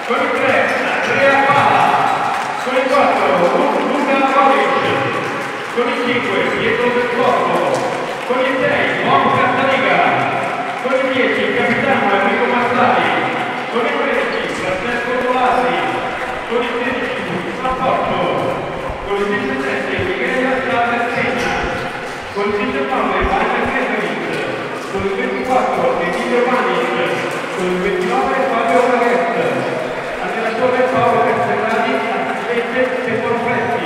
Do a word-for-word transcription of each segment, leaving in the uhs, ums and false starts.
con il tre Andrea Pala, con il quattro Luca Moric, con il cinque Pietro Vescovo, con il sei Bob Castaniga, con il dieci il capitano Enrico Mazzari, con il tredici Francesco Volasi, con il sedici Rapporto, con il diciassette Michele Salversegna, con il diciannove Mario Kesevich, con il ventiquattro Emilio Manic, con il ventinove Fabio Maghetta, allenatore Paolo Castellani, assistente Stefano Freschi.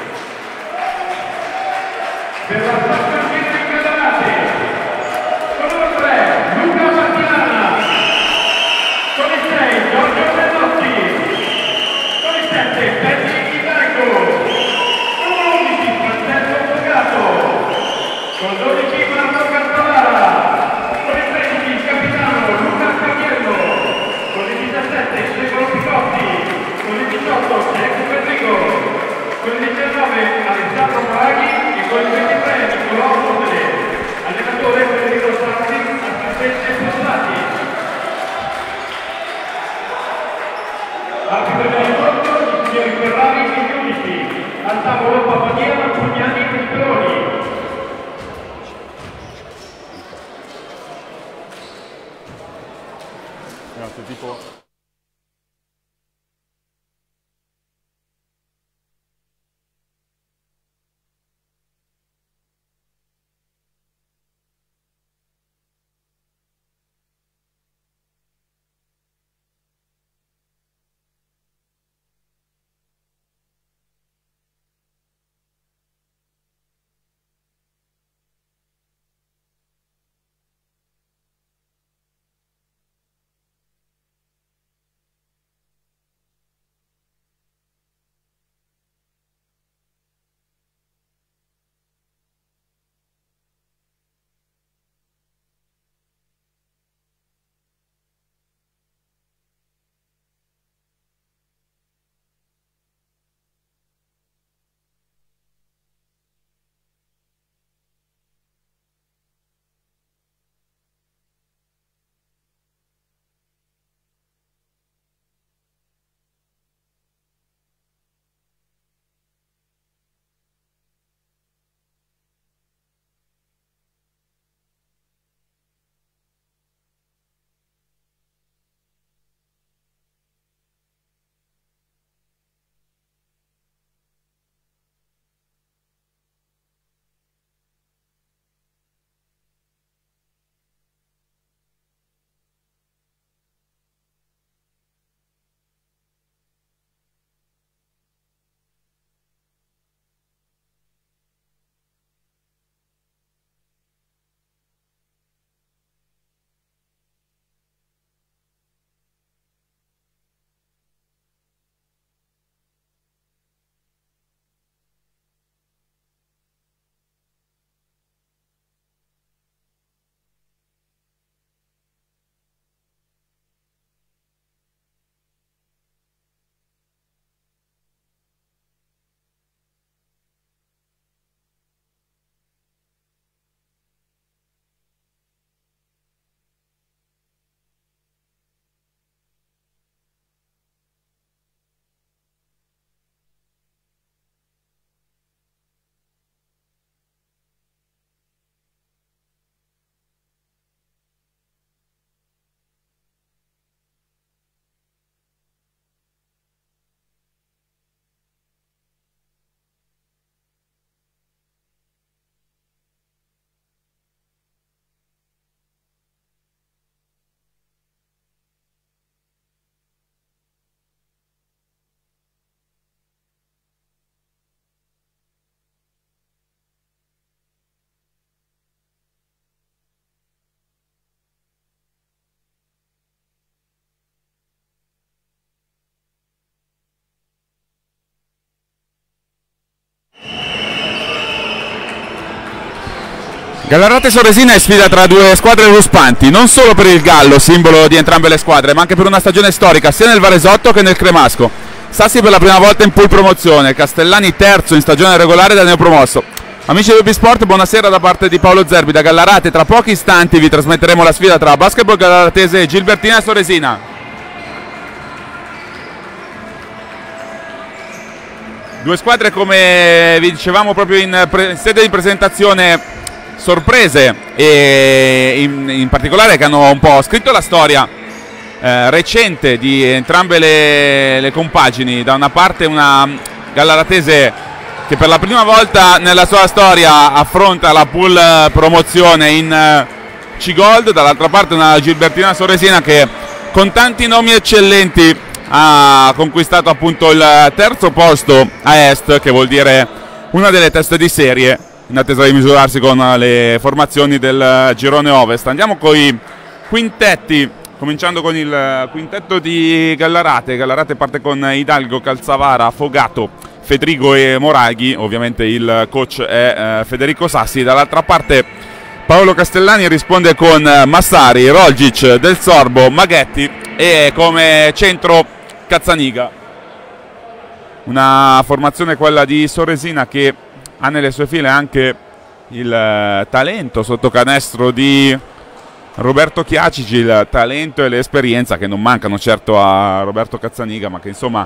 Per la squadra di Cadarate, con il tre Luca Martinana, con il sei Giorgio Bellotti, con il sette Benny Hidalgo, con l'undici Francesco Fogato, con dodici Marco Cantalara, con il tredici il capitano Luca Cagliello, con il diciassette Stefano Picotti, con il diciotto Jack Federico, con il diciannove Alessandro Paraghi e con il ventitré Nicolò Mondele, allenatore Federico Santi, assistente Passati. Arbitro dell'incontro, i signori Ferrari e giudici, al tavolo Papadiela, Pugnani e Peroni. Tipo Gallarate Soresina è sfida tra due squadre ruspanti, non solo per il Gallo, simbolo di entrambe le squadre, ma anche per una stagione storica sia nel Varesotto che nel Cremasco. Sassi per la prima volta in pool promozione, Castellani terzo in stagione regolare da neopromosso. Amici di Ubisport, buonasera da parte di Paolo Zerbi da Gallarate. Tra pochi istanti vi trasmetteremo la sfida tra Basketball Gallaratese e Gilbertina Soresina. Due squadre, come vi dicevamo proprio in, in sede di presentazione, sorprese, e in, in particolare che hanno un po' scritto la storia eh, recente di entrambe le, le compagini. Da una parte una Gallaratese che per la prima volta nella sua storia affronta la pool promozione in C-Gold, dall'altra parte una Gilbertina Soresina che con tanti nomi eccellenti ha conquistato appunto il terzo posto a Est, che vuol dire una delle teste di serie, in attesa di misurarsi con le formazioni del girone Ovest. Andiamo con i quintetti, cominciando con il quintetto di Gallarate. Gallarate parte con Hidalgo, Calzavara, Fogato, Fedrigo e Moraghi. Ovviamente il coach è eh, Federico Sassi. Dall'altra parte Paolo Castellani risponde con Massari, Rolgic, Del Sorbo, Maghetti e come centro Cazzaniga. Una formazione, quella di Soresina, che ha nelle sue file anche il eh, talento sotto canestro di Roberto Chiacici, il talento e l'esperienza che non mancano certo a Roberto Cazzaniga, ma che insomma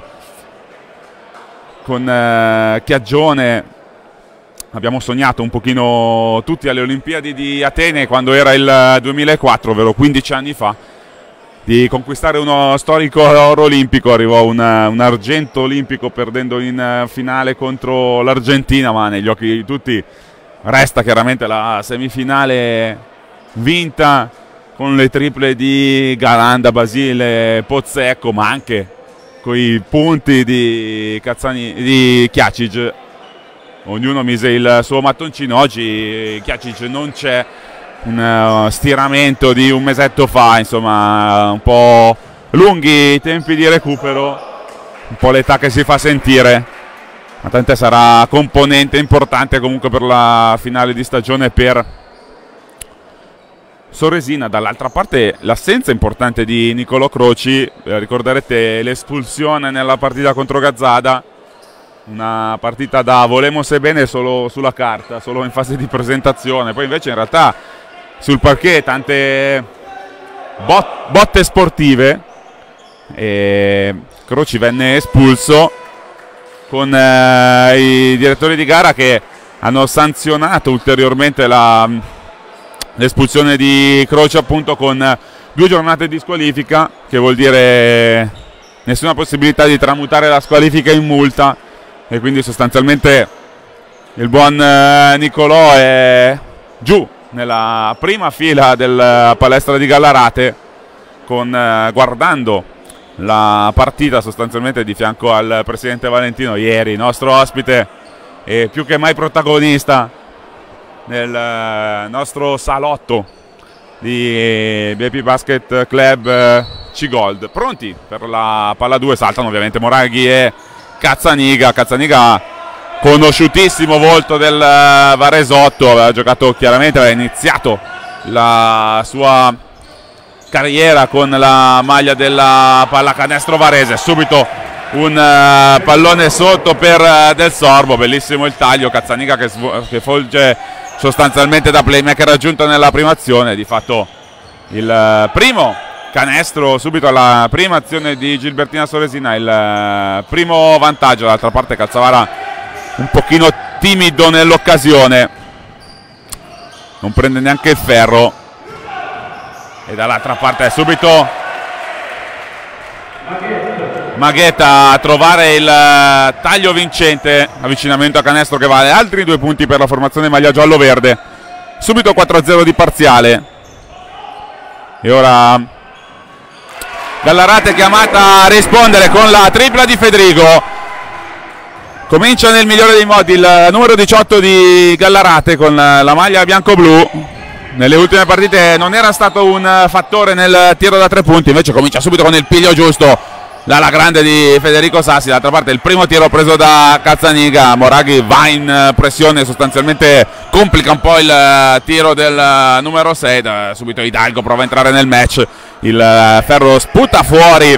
con eh, Chiaggione abbiamo sognato un pochino tutti alle Olimpiadi di Atene, quando era il duemilaquattro, ovvero quindici anni fa, di conquistare uno storico oro olimpico. Arrivò un, un argento olimpico perdendo in finale contro l'Argentina, ma negli occhi di tutti resta chiaramente la semifinale vinta con le triple di Galanda, Basile, Pozzecco, ma anche con i punti di, Cazzani, di Chiacic. Ognuno mise il suo mattoncino. Oggi Chiacic non c'è, un uh, stiramento di un mesetto fa, insomma un po' lunghi i tempi di recupero, un po' l'età che si fa sentire, ma tant'è, sarà componente importante comunque per la finale di stagione per Soresina. Dall'altra parte l'assenza importante di Nicolò Croci, eh, ricorderete l'espulsione nella partita contro Gazzada, una partita da volemo se bene solo sulla carta, solo in fase di presentazione, poi invece in realtà sul parquet tante bot botte sportive, e Croci venne espulso con eh, i direttori di gara che hanno sanzionato ulteriormente l'espulsione di Croci appunto con due giornate di squalifica, che vuol dire nessuna possibilità di tramutare la squalifica in multa, e quindi sostanzialmente il buon eh, Nicolò è giù nella prima fila della palestra di Gallarate, con, eh, guardando la partita sostanzialmente di fianco al presidente Valentino, ieri nostro ospite e più che mai protagonista nel eh, nostro salotto di B P Basket Club eh, C-Gold. Pronti per la palla due, saltano ovviamente Moraghi e Cazzaniga. Cazzaniga, conosciutissimo volto del Varesotto, aveva giocato chiaramente, aveva iniziato la sua carriera con la maglia della pallacanestro varese. Subito un uh, pallone sotto per uh, Del Sorbo, bellissimo il taglio. Cazzaniga che, che folge sostanzialmente da playmaker raggiunto nella prima azione, di fatto il uh, primo canestro subito alla prima azione di Gilbertina Soresina, il uh, primo vantaggio. Dall'altra parte Calzavara un pochino timido nell'occasione, non prende neanche il ferro, e dall'altra parte è subito Maghetta a trovare il taglio vincente, avvicinamento a canestro che vale altri due punti per la formazione maglia giallo-verde. Subito quattro a zero di parziale, e ora Gallarate chiamata a rispondere con la tripla di Fedrigo. Comincia nel migliore dei modi il numero diciotto di Gallarate con la maglia bianco-blu. Nelle ultime partite non era stato un fattore nel tiro da tre punti, invece comincia subito con il piglio giusto l'ala grande di Federico Sassi. D'altra parte il primo tiro preso da Cazzaniga, Moraghi va in pressione, sostanzialmente complica un po' il tiro del numero sei. Subito Hidalgo prova a entrare nel match, il ferro sputa fuori,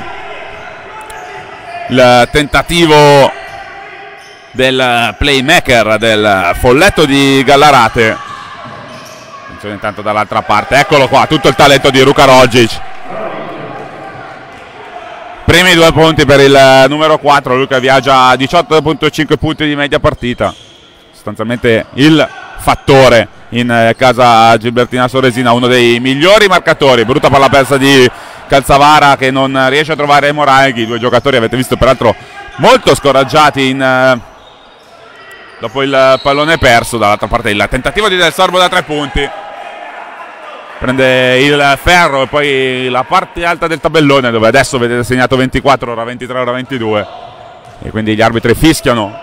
il tentativo del playmaker del folletto di Gallarate. Attenzione intanto dall'altra parte, eccolo qua, tutto il talento di Luka Rolgic. primi due punti per il numero quattro, lui che viaggia a diciotto virgola cinque punti di media partita, sostanzialmente il fattore in casa Gilbertina Soresina, uno dei migliori marcatori. Brutta palla persa di Calzavara che non riesce a trovare Moraghi, due giocatori avete visto peraltro molto scoraggiati in, dopo il pallone perso. Dall'altra parte il tentativo di Del Sorbo da tre punti, prende il ferro e poi la parte alta del tabellone dove adesso vedete segnato ventiquattro, ora ventitré, ora ventidue, e quindi gli arbitri fischiano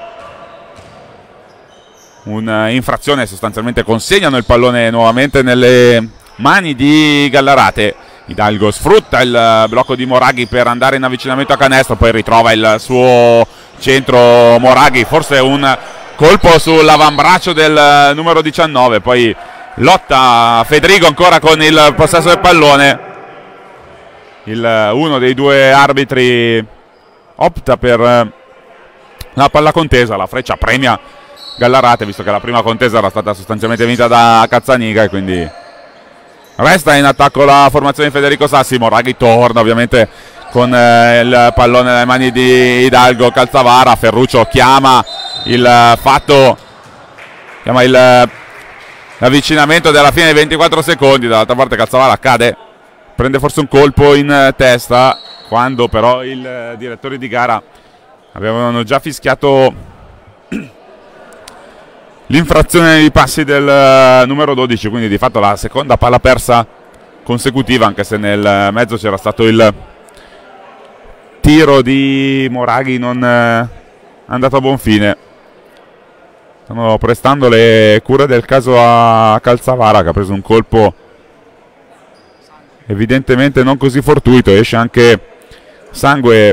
un'infrazione, sostanzialmente consegnano il pallone nuovamente nelle mani di Gallarate. Hidalgo sfrutta il blocco di Moraghi per andare in avvicinamento a canestro, poi ritrova il suo centro Moraghi, forse un colpo sull'avambraccio del numero diciannove, poi lotta Federico ancora con il possesso del pallone. Il, uno dei due arbitri opta per la palla contesa, la freccia premia Gallarate, visto che la prima contesa era stata sostanzialmente vinta da Cazzaniga, e quindi resta in attacco la formazione di Federico Sassi. Moraghi torna ovviamente con eh, il pallone nelle mani di Hidalgo. Calzavara, Ferruccio chiama il fatto, chiama il l'avvicinamento della fine dei ventiquattro secondi. Dall'altra parte Calzavara cade, prende forse un colpo in testa, quando però i direttori di gara avevano già fischiato l'infrazione nei passi del numero dodici, quindi di fatto la seconda palla persa consecutiva, anche se nel mezzo c'era stato il tiro di Moraghi non andato a buon fine. Stanno prestando le cure del caso a Calzavara, che ha preso un colpo evidentemente non così fortuito, esce anche sangue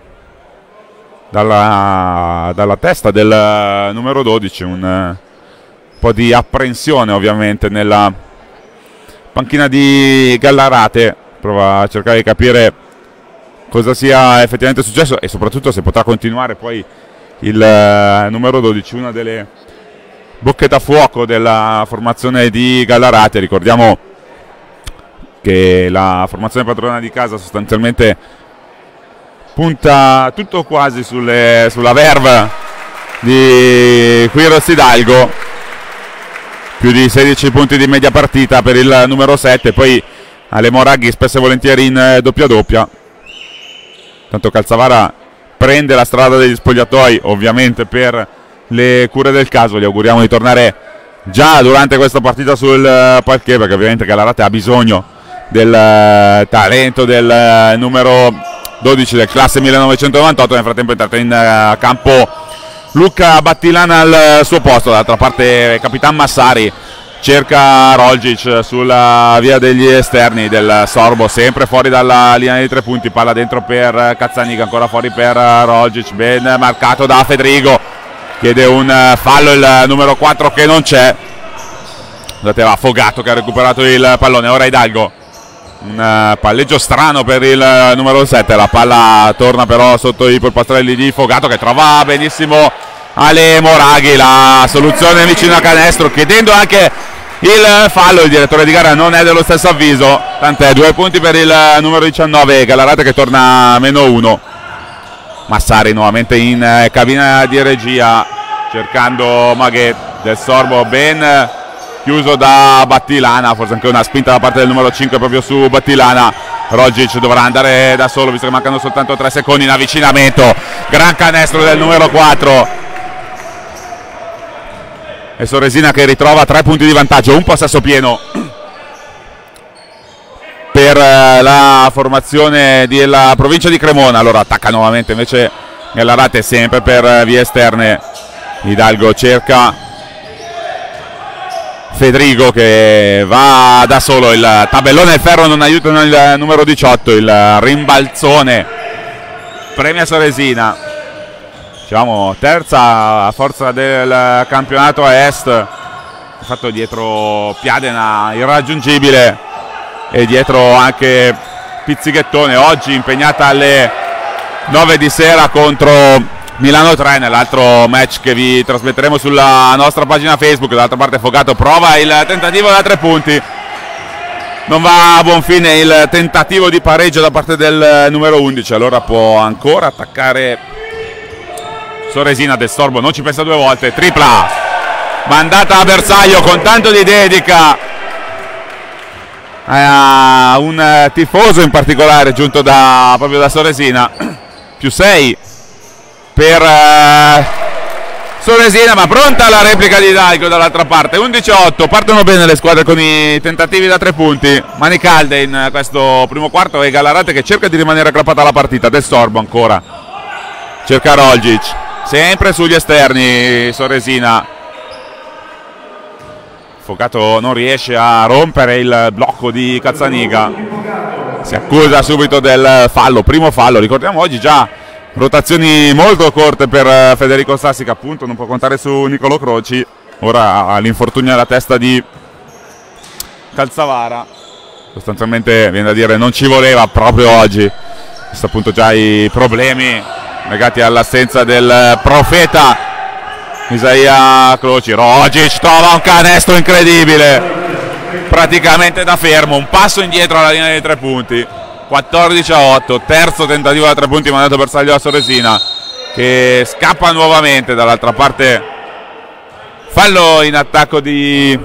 dalla, dalla testa del numero dodici, un po' di apprensione ovviamente nella panchina di Gallarate, prova a cercare di capire cosa sia effettivamente successo e soprattutto se potrà continuare poi il numero dodici, una delle bocche da fuoco della formazione di Gallarate. Ricordiamo che la formazione padrona di casa sostanzialmente punta tutto quasi sulle, sulla verve di Quiros Hidalgo, più di sedici punti di media partita per il numero sette, poi alle Moraghi spesso e volentieri in doppia doppia. Tanto Calzavara prende la strada degli spogliatoi ovviamente per le cure del caso, gli auguriamo di tornare già durante questa partita sul parquet, perché ovviamente Gallarate ha bisogno del talento del numero dodici del classe millenovecentonovantotto. Nel frattempo è entrato in campo Luca Battilana al suo posto. Dall'altra parte Capitan Massari cerca Rolgic sulla via degli esterni del Sorbo, sempre fuori dalla linea dei tre punti, palla dentro per Cazzaniga, ancora fuori per Rolgic, ben marcato da Federico, chiede un fallo il numero quattro che non c'è. Guardate, va Fogato che ha recuperato il pallone, ora Hidalgo, un palleggio strano per il numero sette, la palla torna però sotto i polpastrelli di Fogato che trova benissimo Ale Moraghi, la soluzione vicino a canestro, chiedendo anche il fallo. Il direttore di gara non è dello stesso avviso, tant'è, due punti per il numero diciannove, Gallarate che torna a meno uno. Massari nuovamente in cabina di regia cercando Maghet, Del Sorbo ben chiuso da Battilana, forse anche una spinta da parte del numero cinque proprio su Battilana. Rolgic dovrà andare da solo visto che mancano soltanto tre secondi in avvicinamento, gran canestro del numero quattro e Soresina che ritrova tre punti di vantaggio, un possesso pieno per la formazione della provincia di Cremona. Allora attacca nuovamente invece Gallarate, sempre per vie esterne. Hidalgo cerca Federico che va da solo, il tabellone e il ferro non aiutano il numero diciotto, il rimbalzone premia Soresina, diciamo terza forza del campionato a est, fatto dietro Piadena irraggiungibile e dietro anche Pizzighettone, oggi impegnata alle nove di sera contro Milano tre, nell'altro match che vi trasmetteremo sulla nostra pagina Facebook. Dall'altra parte Fogato prova il tentativo da tre punti, non va a buon fine il tentativo di pareggio da parte del numero undici, allora può ancora attaccare Soresina. Del Sorbo non ci pensa due volte, tripla mandata a bersaglio con tanto di dedica a un tifoso in particolare giunto da, proprio da Soresina. Più sei per uh, Soresina, ma pronta la replica di Hidalgo dall'altra parte. undici a otto, partono bene le squadre con i tentativi da tre punti, mani calde in questo primo quarto, e Gallarate che cerca di rimanere aggrappata alla partita. Del Sorbo ancora cerca Rolgic, sempre sugli esterni Soresina. Fogato non riesce a rompere il blocco di Cazzaniga, si accusa subito del fallo, primo fallo. Ricordiamo oggi già rotazioni molto corte per Federico Sassi, che appunto non può contare su Nicolo Croci. Ora ha l'infortunio alla testa di Calzavara, sostanzialmente viene da dire non ci voleva proprio oggi, visto appunto già i problemi legati all'assenza del profeta Isaia Croci. Rogic trova un canestro incredibile, praticamente da fermo, un passo indietro alla linea dei tre punti. quattordici a otto, terzo tentativo da tre punti mandato bersaglio a Soresina, che scappa nuovamente. Dall'altra parte fallo in attacco di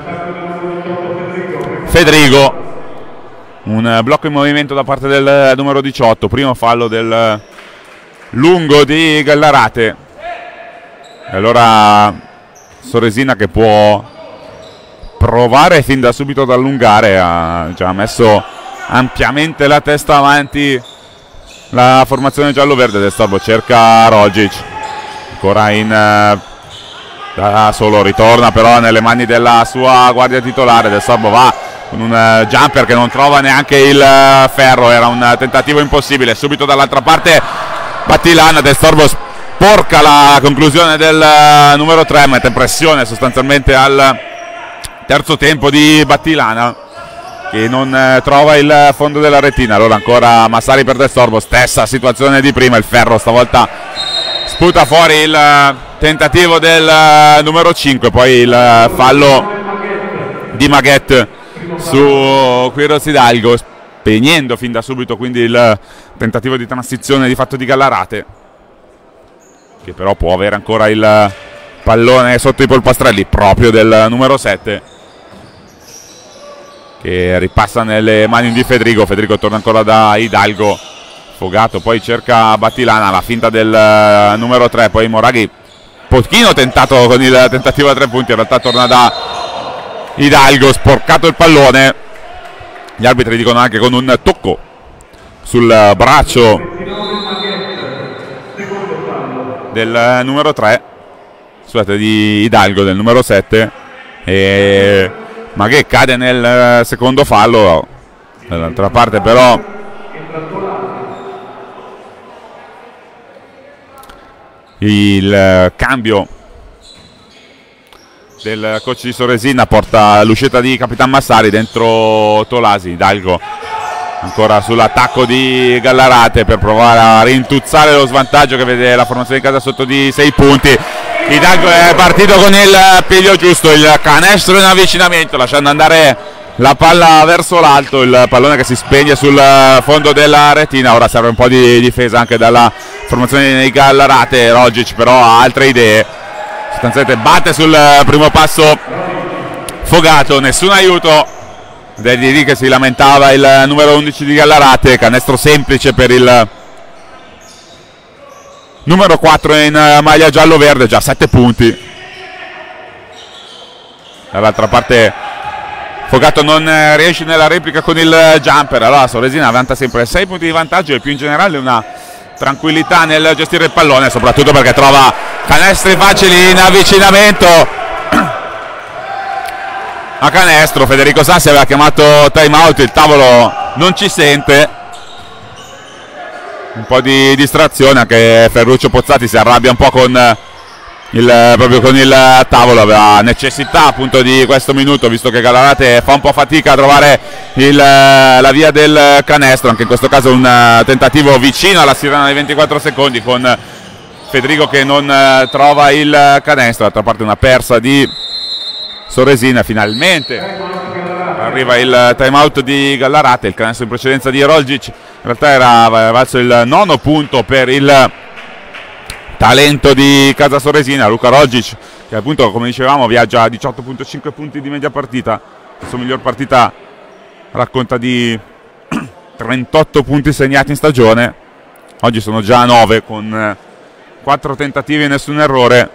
Federico, un blocco in movimento da parte del numero diciotto, primo fallo del lungo di Gallarate. E allora Soresina che può provare fin da subito ad allungare, ha già messo ampiamente la testa avanti la formazione giallo-verde. Del Sorbo cerca Rogic, ancora in da solo, ritorna però nelle mani della sua guardia titolare. Del Sorbo va con un jumper che non trova neanche il ferro, era un tentativo impossibile. Subito dall'altra parte Battilana, Del Sorbo sporca la conclusione del numero tre, mette pressione sostanzialmente al terzo tempo di Battilana, che non eh, trova il fondo della retina. Allora ancora Massari per Del Sorbo, stessa situazione di prima, il ferro stavolta sputa fuori il uh, tentativo del uh, numero cinque, poi il uh, fallo di Maghet su Quiroz Hidalgo, spegnendo fin da subito quindi il uh, tentativo di transizione di fatto di Gallarate, che però può avere ancora il uh, pallone sotto i polpastrelli proprio del uh, numero sette, che ripassa nelle mani di Federico. Federico torna ancora da Hidalgo, Fogato poi cerca Battilana, la finta del uh, numero tre, poi Moraghi pochino tentato con il tentativo a tre punti, in realtà torna da Hidalgo, sporcato il pallone. Gli arbitri dicono anche con un tocco sul braccio del uh, numero tre, scusate, di Hidalgo, del numero sette, e ma che cade nel secondo fallo. Dall'altra parte però il cambio del coach di Soresina porta all'uscita di Capitan Massari, dentro Tolasi. Hidalgo ancora sull'attacco di Gallarate per provare a rintuzzare lo svantaggio che vede la formazione di casa sotto di sei punti. Hidalgo è partito con il piglio giusto, il canestro in avvicinamento, lasciando andare la palla verso l'alto, il pallone che si spegne sul fondo della retina. Ora serve un po' di difesa anche dalla formazione di Gallarate. Rogic però ha altre idee, sostanzialmente batte sul primo passo Fogato, nessun aiuto degli lì che si lamentava il numero undici di Gallarate. Canestro semplice per il numero quattro in maglia giallo-verde, già sette punti. Dall'altra parte Fogato non riesce nella replica con il jumper, allora Soresina vanta sempre sei punti di vantaggio e più in generale una tranquillità nel gestire il pallone, soprattutto perché trova canestri facili in avvicinamento a canestro. Federico Sassi aveva chiamato time out, il tavolo non ci sente, un po' di distrazione, anche Ferruccio Pozzati si arrabbia un po' con il, proprio con il tavolo, aveva necessità appunto di questo minuto, visto che Gallarate fa un po' fatica a trovare il, la via del canestro. Anche in questo caso un tentativo vicino alla sirena dei ventiquattro secondi, con Federico che non trova il canestro. D'altra parte una persa di Soresina, finalmente arriva il time out di Gallarate, il canestro in precedenza di Rolgic, in realtà era valso il nono punto per il talento di Casa Soresina, Luka Rolgic, che appunto come dicevamo viaggia a diciotto virgola cinque punti di media partita, la sua miglior partita racconta di trentotto punti segnati in stagione, oggi sono già a nove con quattro tentativi e nessun errore,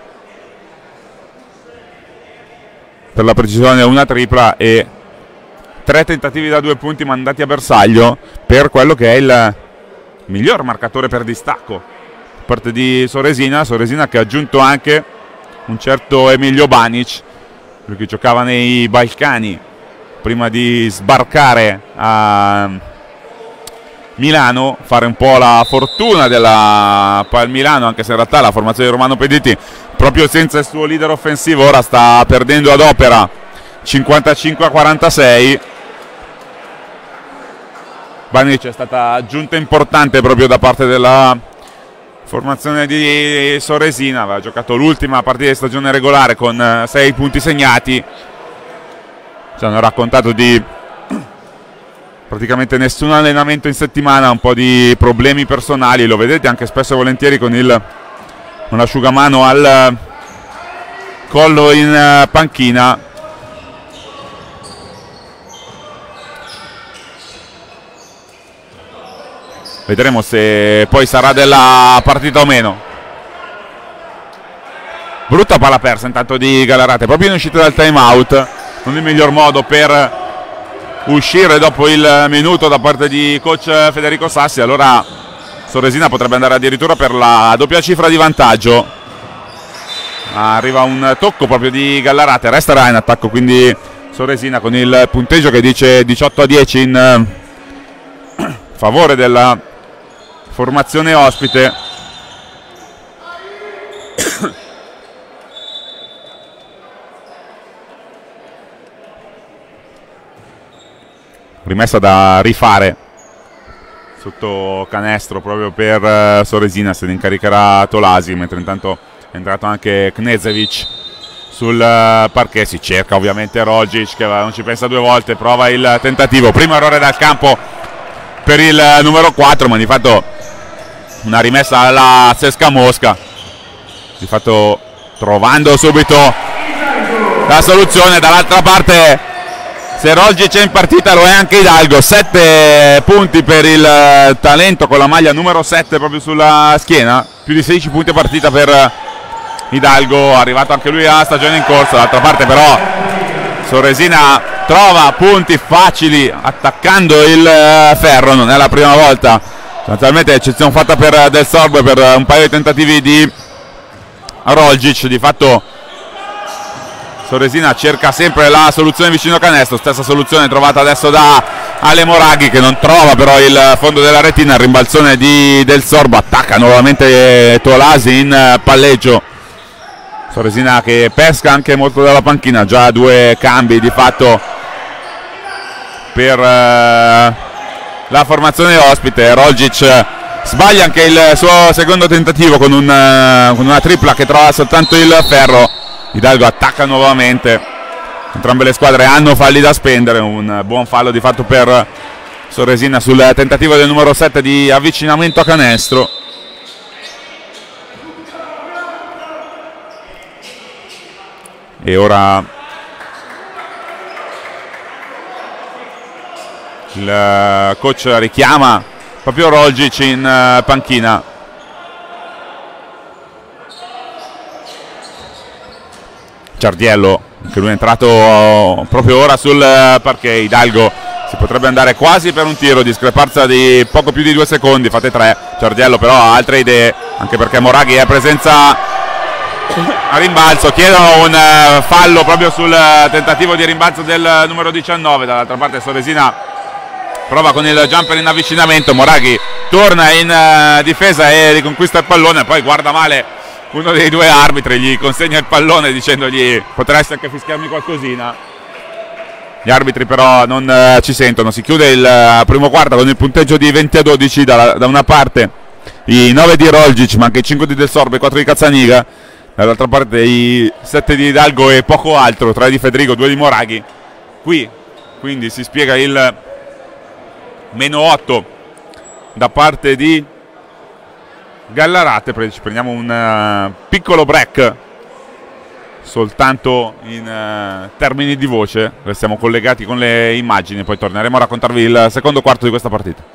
per la precisione una tripla e tre tentativi da due punti mandati a bersaglio per quello che è il miglior marcatore per distacco da parte di Soresina, Soresina che ha aggiunto anche un certo Emilio Banic, lui che giocava nei Balcani prima di sbarcare a Milano, fare un po' la fortuna della Pal Milano, anche se in realtà la formazione di Romano Pediti proprio senza il suo leader offensivo ora sta perdendo ad opera cinquantacinque a quarantasei. Banic è stata aggiunta importante proprio da parte della formazione di Soresina, aveva giocato l'ultima partita di stagione regolare con sei punti segnati, ci hanno raccontato di praticamente nessun allenamento in settimana, un po' di problemi personali, lo vedete anche spesso e volentieri con il con l'asciugamano al collo in panchina. Vedremo se poi sarà della partita o meno. Brutta palla persa intanto di Gallarate, proprio in uscita dal time out, non il miglior modo per uscire dopo il minuto da parte di coach Federico Sassi. Allora Soresina potrebbe andare addirittura per la doppia cifra di vantaggio. Arriva un tocco proprio di Gallarate, resterà in attacco quindi Soresina con il punteggio che dice diciotto a dieci in favore della formazione ospite. Rimessa da rifare sotto canestro proprio per uh, Soresina, se ne incaricherà Tolasi, mentre intanto è entrato anche Knezevic sul uh, parquet. Si cerca ovviamente Rolgic che non ci pensa due volte, prova il tentativo, primo errore dal campo per il uh, numero quattro, ma di fatto una rimessa alla Sesca Mosca, di fatto trovando subito la soluzione. Dall'altra parte, se Rolgic è in partita lo è anche Hidalgo, sette punti per il talento con la maglia numero sette proprio sulla schiena, più di sedici punti a partita per Hidalgo, arrivato anche lui a stagione in corsa. Dall'altra parte però Soresina trova punti facili attaccando il ferro, non è la prima volta, naturalmente eccezione fatta per Del Sorbo e per un paio di tentativi di Rolgic. Di fatto Soresina cerca sempre la soluzione vicino canestro, stessa soluzione trovata adesso da Ale Moraghi che non trova però il fondo della retina. Il rimbalzone di Del Sorbo, attacca nuovamente Tolasi in palleggio. Soresina che pesca anche molto dalla panchina, già due cambi di fatto per uh, la formazione ospite. Rolgic sbaglia anche il suo secondo tentativo con, un, uh, con una tripla che trova soltanto il ferro. Hidalgo attacca nuovamente, entrambe le squadre hanno falli da spendere, un buon fallo di fatto per Soresina sul tentativo del numero sette di avvicinamento a canestro. E ora il coach richiama proprio Rolgic in panchina. Ciardiello, che lui è entrato proprio ora sul parquet. Hidalgo si potrebbe andare quasi per un tiro, discrepanza di poco più di due secondi, fate tre. Ciardiello però ha altre idee, anche perché Moraghi è presenza a rimbalzo, chiedono un fallo proprio sul tentativo di rimbalzo del numero diciannove. Dall'altra parte Soresina prova con il jumper in avvicinamento, Moraghi torna in difesa e riconquista il pallone, poi guarda male uno dei due arbitri, gli consegna il pallone dicendogli potresti anche fischiarmi qualcosina. Gli arbitri però non eh, ci sentono. Si chiude il uh, primo quarto con il punteggio di venti a dodici, da, da una parte i nove di Rolgic ma anche i cinque di Del Sorbo e quattro di Cazzaniga, dall'altra parte i sette di Hidalgo e poco altro, tre di Federico, due di Moraghi. Qui quindi si spiega il meno otto da parte di Gallarate. Ci prendiamo un uh, piccolo break soltanto in uh, termini di voce, restiamo collegati con le immagini, poi torneremo a raccontarvi il secondo quarto di questa partita.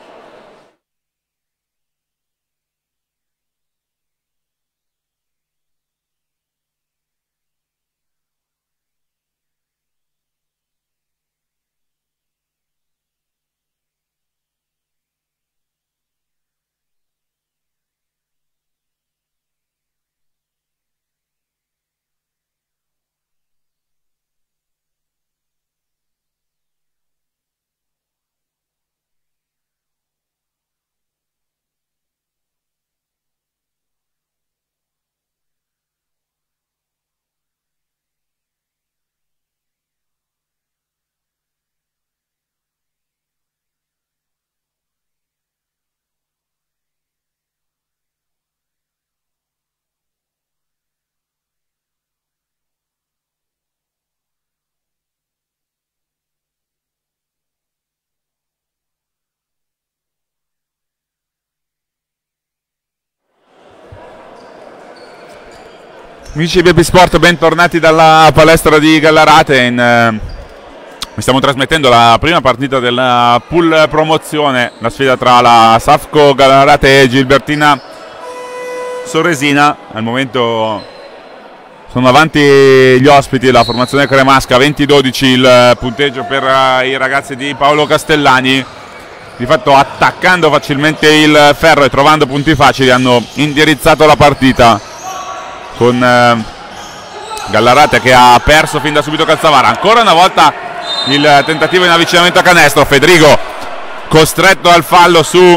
Amici di B B Sport, bentornati dalla palestra di Gallarate. In, eh, vi stiamo trasmettendo la prima partita della pool promozione, la sfida tra la Safco Gallarate e Gilbertina Soresina. Al momento sono avanti gli ospiti, la formazione cremasca, venti dodici il punteggio per i ragazzi di Paolo Castellani. Di fatto, attaccando facilmente il ferro e trovando punti facili, hanno indirizzato la partita con eh, Gallarate che ha perso fin da subito Calzavara. Ancora una volta il tentativo in avvicinamento a canestro, Fedrigo costretto al fallo su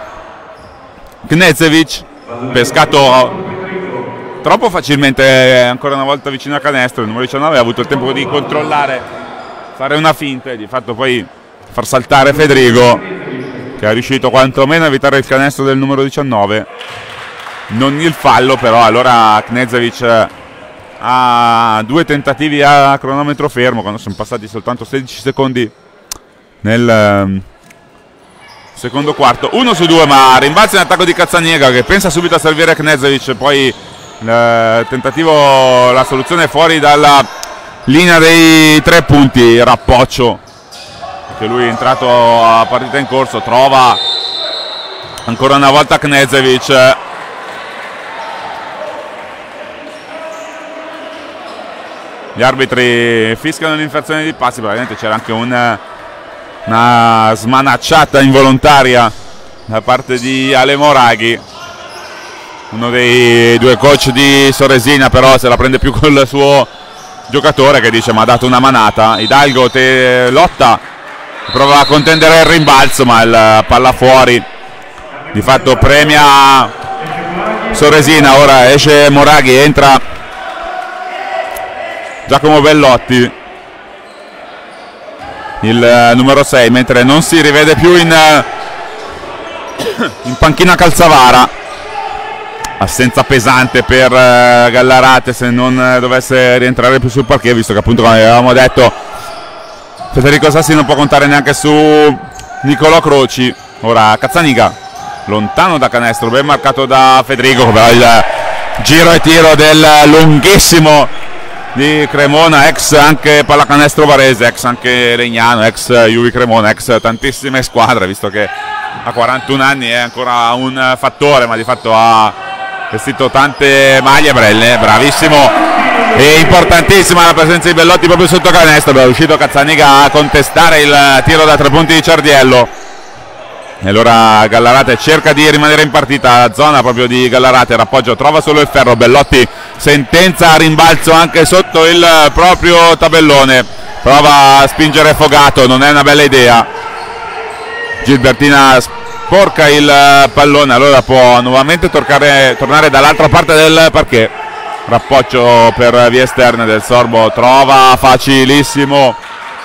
Knezevic, pescato troppo facilmente ancora una volta vicino a canestro. Il numero diciannove ha avuto il tempo di controllare, fare una finta e di fatto poi far saltare Fedrigo, che è riuscito quantomeno a evitare il canestro del numero diciannove, non il fallo. Però allora Knezevic ha due tentativi a cronometro fermo quando sono passati soltanto sedici secondi nel secondo quarto. Uno su due, ma rimbalzo in attacco di Cazzaniga che pensa subito a servire Knezevic, poi il tentativo, la soluzione fuori dalla linea dei tre punti. Rappoccio, che lui è entrato a partita in corso, trova ancora una volta Knezevic. Gli arbitri fiscano l'infrazione di passi, probabilmente c'era anche una, una smanacciata involontaria da parte di Ale Moraghi, uno dei due coach di Soresina, però se la prende più col suo giocatore che dice ma ha dato una manata. Hidalgo te lotta, prova a contendere il rimbalzo ma il palla fuori, di fatto premia Soresina. Ora esce Moraghi, entra Giacomo Bellotti, il numero sei, mentre non si rivede più in, in panchina Calzavara. Assenza pesante per Gallarate se non dovesse rientrare più sul parquet, visto che appunto, come avevamo detto, Federico Sassi non può contare neanche su Nicolò Croci. Ora Cazzaniga, lontano da canestro, ben marcato da Federico, però il giro e tiro del lunghissimo di Cremona, ex anche pallacanestro Varese, ex anche Legnano, ex Juve Cremona, ex tantissime squadre, visto che a quarantuno anni è ancora un fattore, ma di fatto ha vestito tante maglie. Brelle, bravissimo e importantissima la presenza di Bellotti proprio sotto canestro. È riuscito Cazzaniga a contestare il tiro da tre punti di Ciardiello. E allora Gallarate cerca di rimanere in partita, la zona proprio di Gallarate, Rappoggio trova solo il ferro, Bellotti sentenza a rimbalzo anche sotto il proprio tabellone, prova a spingere Fogato, non è una bella idea. Gilbertina sporca il pallone, allora può nuovamente tornare, tornare dall'altra parte del parquet. Rappoggio per vie esterne del Sorbo, trova facilissimo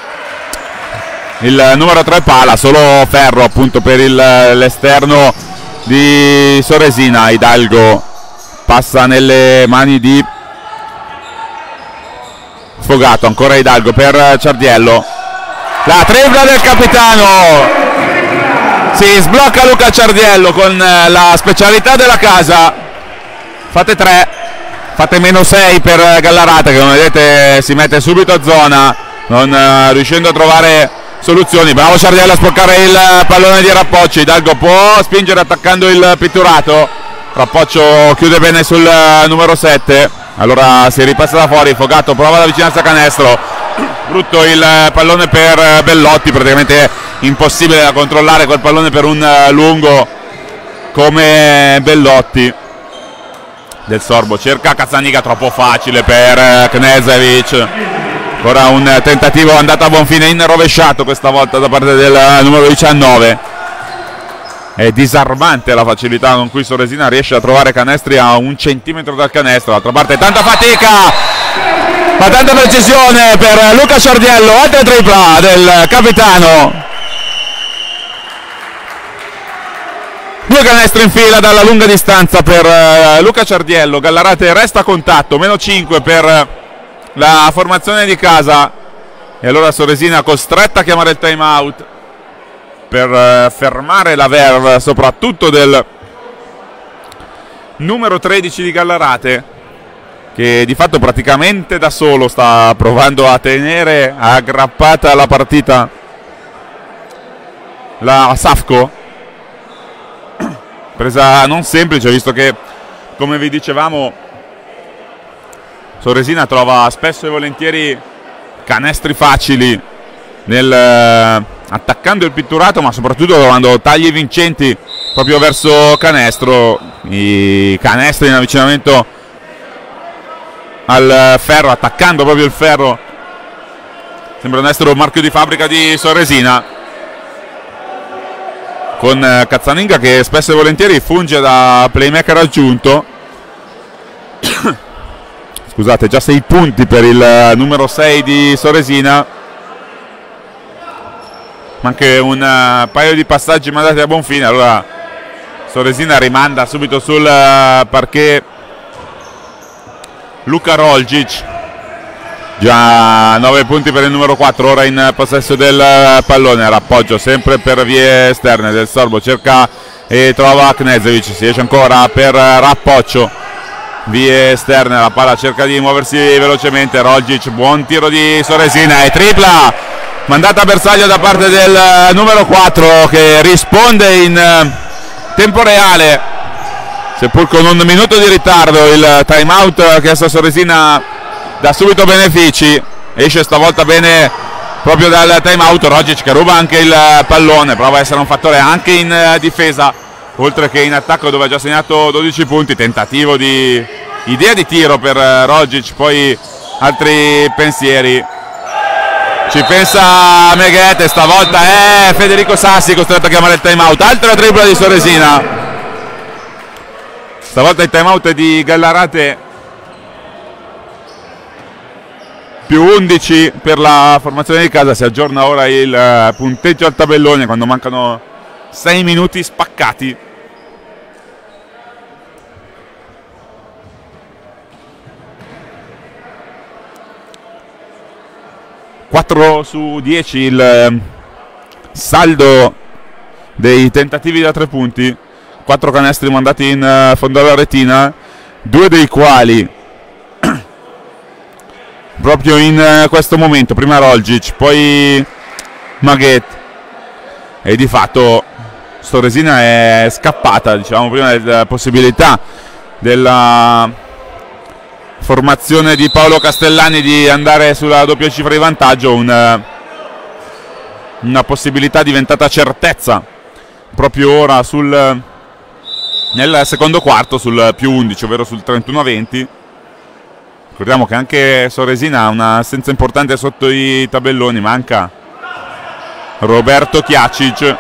il numero tre pala, solo ferro appunto per l'esterno di Soresina. Hidalgo passa nelle mani di Fogato, ancora Hidalgo per Ciardiello, La tripla del capitano. Si sblocca Luca Ciardiello con la specialità della casa. Fate tre, fate meno sei per Gallarate, che come vedete si mette subito a zona, non uh, riuscendo a trovare soluzioni. Bravo Ciardiello a sbloccare il pallone di Rappocci. Dalgo può spingere attaccando il pitturato. Rappoccio chiude bene sul uh, numero sette. Allora si ripassa da fuori. Fogato prova la vicinanza a canestro. Brutto il uh, pallone per uh, Bellotti, praticamente impossibile da controllare quel pallone per un uh, lungo come Bellotti. Del Sorbo cerca Cazzaniga, troppo facile per uh, Knežević. Ancora un tentativo andato a buon fine in rovesciato questa volta da parte del uh, numero diciannove. È disarmante la facilità con cui Soresina riesce a trovare canestri a un centimetro dal canestro. D'altra parte tanta fatica, ma tanta precisione per Luca Ciardiello. Altra tripla del capitano. Due canestri in fila dalla lunga distanza per uh, Luca Ciardiello. Gallarate resta a contatto, meno cinque per la formazione di casa. E allora Soresina costretta a chiamare il time out per uh, fermare la verve soprattutto del numero tredici di Gallarate, che di fatto praticamente da solo sta provando a tenere aggrappata la partita la Safco. Presa non semplice, visto che, come vi dicevamo, Soresina trova spesso e volentieri canestri facili nel, eh, attaccando il pitturato, ma soprattutto trovando tagli vincenti proprio verso canestro. I canestri in avvicinamento al ferro, attaccando proprio il ferro, sembrano essere un marchio di fabbrica di Soresina, con Cazzaniga che spesso e volentieri funge da playmaker aggiunto. Scusate, già sei punti per il numero sei di Soresina, ma anche un paio di passaggi mandati a buon fine. Allora Soresina rimanda subito sul parquet Luka Roljic. Già nove punti per il numero quattro, ora in possesso del pallone. L'appoggio sempre per vie esterne del Sorbo, cerca e trova Knežević, si esce ancora per Rappoccio, vie esterne, la palla cerca di muoversi velocemente. Roljic, buon tiro di Soresina e tripla mandata a bersaglio da parte del numero quattro, che risponde in tempo reale, seppur con un minuto di ritardo. Il time out che sta Soresina dà subito benefici, esce stavolta bene proprio dal time out. Roljic che ruba anche il pallone, prova a essere un fattore anche in difesa oltre che in attacco, dove ha già segnato dodici punti. Tentativo di idea di tiro per Roljic, poi altri pensieri, ci pensa Meghet e stavolta è Federico Sassi costretto a chiamare il time out. Altra tripla di Soresina, stavolta il time out di Gallarate, più undici per la formazione di casa. Si aggiorna ora il punteggio al tabellone quando mancano sei minuti spaccati. quattro su dieci il saldo dei tentativi da tre punti, quattro canestri mandati in fondo alla retina, due dei quali proprio in questo momento. Prima Roljic, poi Maghet, e di fatto Soresina è scappata, diciamo, prima della possibilità della formazione di Paolo Castellani di andare sulla doppia cifra di vantaggio. Una, una possibilità diventata certezza proprio ora sul, nel secondo quarto, sul più undici, ovvero sul trentuno a venti. Ricordiamo che anche Soresina ha un'assenza importante sotto i tabelloni, manca Roberto Chiacic,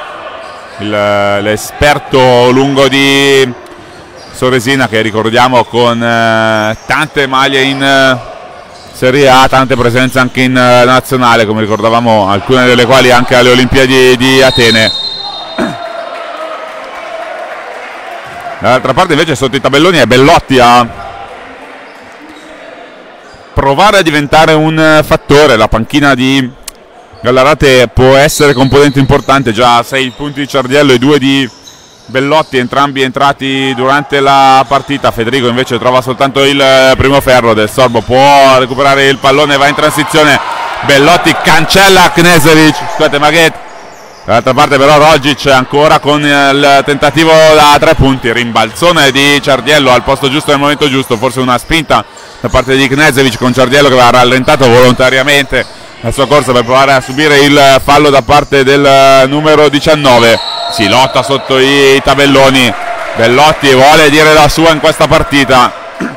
l'esperto lungo di Soresina, che ricordiamo con eh, tante maglie in eh, Serie A, tante presenze anche in eh, nazionale, come ricordavamo, alcune delle quali anche alle Olimpiadi di Atene. Dall'altra parte invece sotto i tabelloni è Bellotti a provare a diventare un fattore. La panchina di Gallarate può essere componente importante, già sei punti di Ciardiello e due di Bellotti, entrambi entrati durante la partita. Federico invece trova soltanto il primo ferro. Del Sorbo può recuperare il pallone, va in transizione, Bellotti cancella Knežević, scusate Maghet. Dall'altra parte però Rogic ancora con il tentativo da tre punti, rimbalzone di Ciardiello al posto giusto nel momento giusto, forse una spinta da parte di Knežević con Ciardiello che aveva rallentato volontariamente la sua corsa per provare a subire il fallo da parte del numero diciannove. Si lotta sotto i tabelloni, Bellotti vuole dire la sua in questa partita.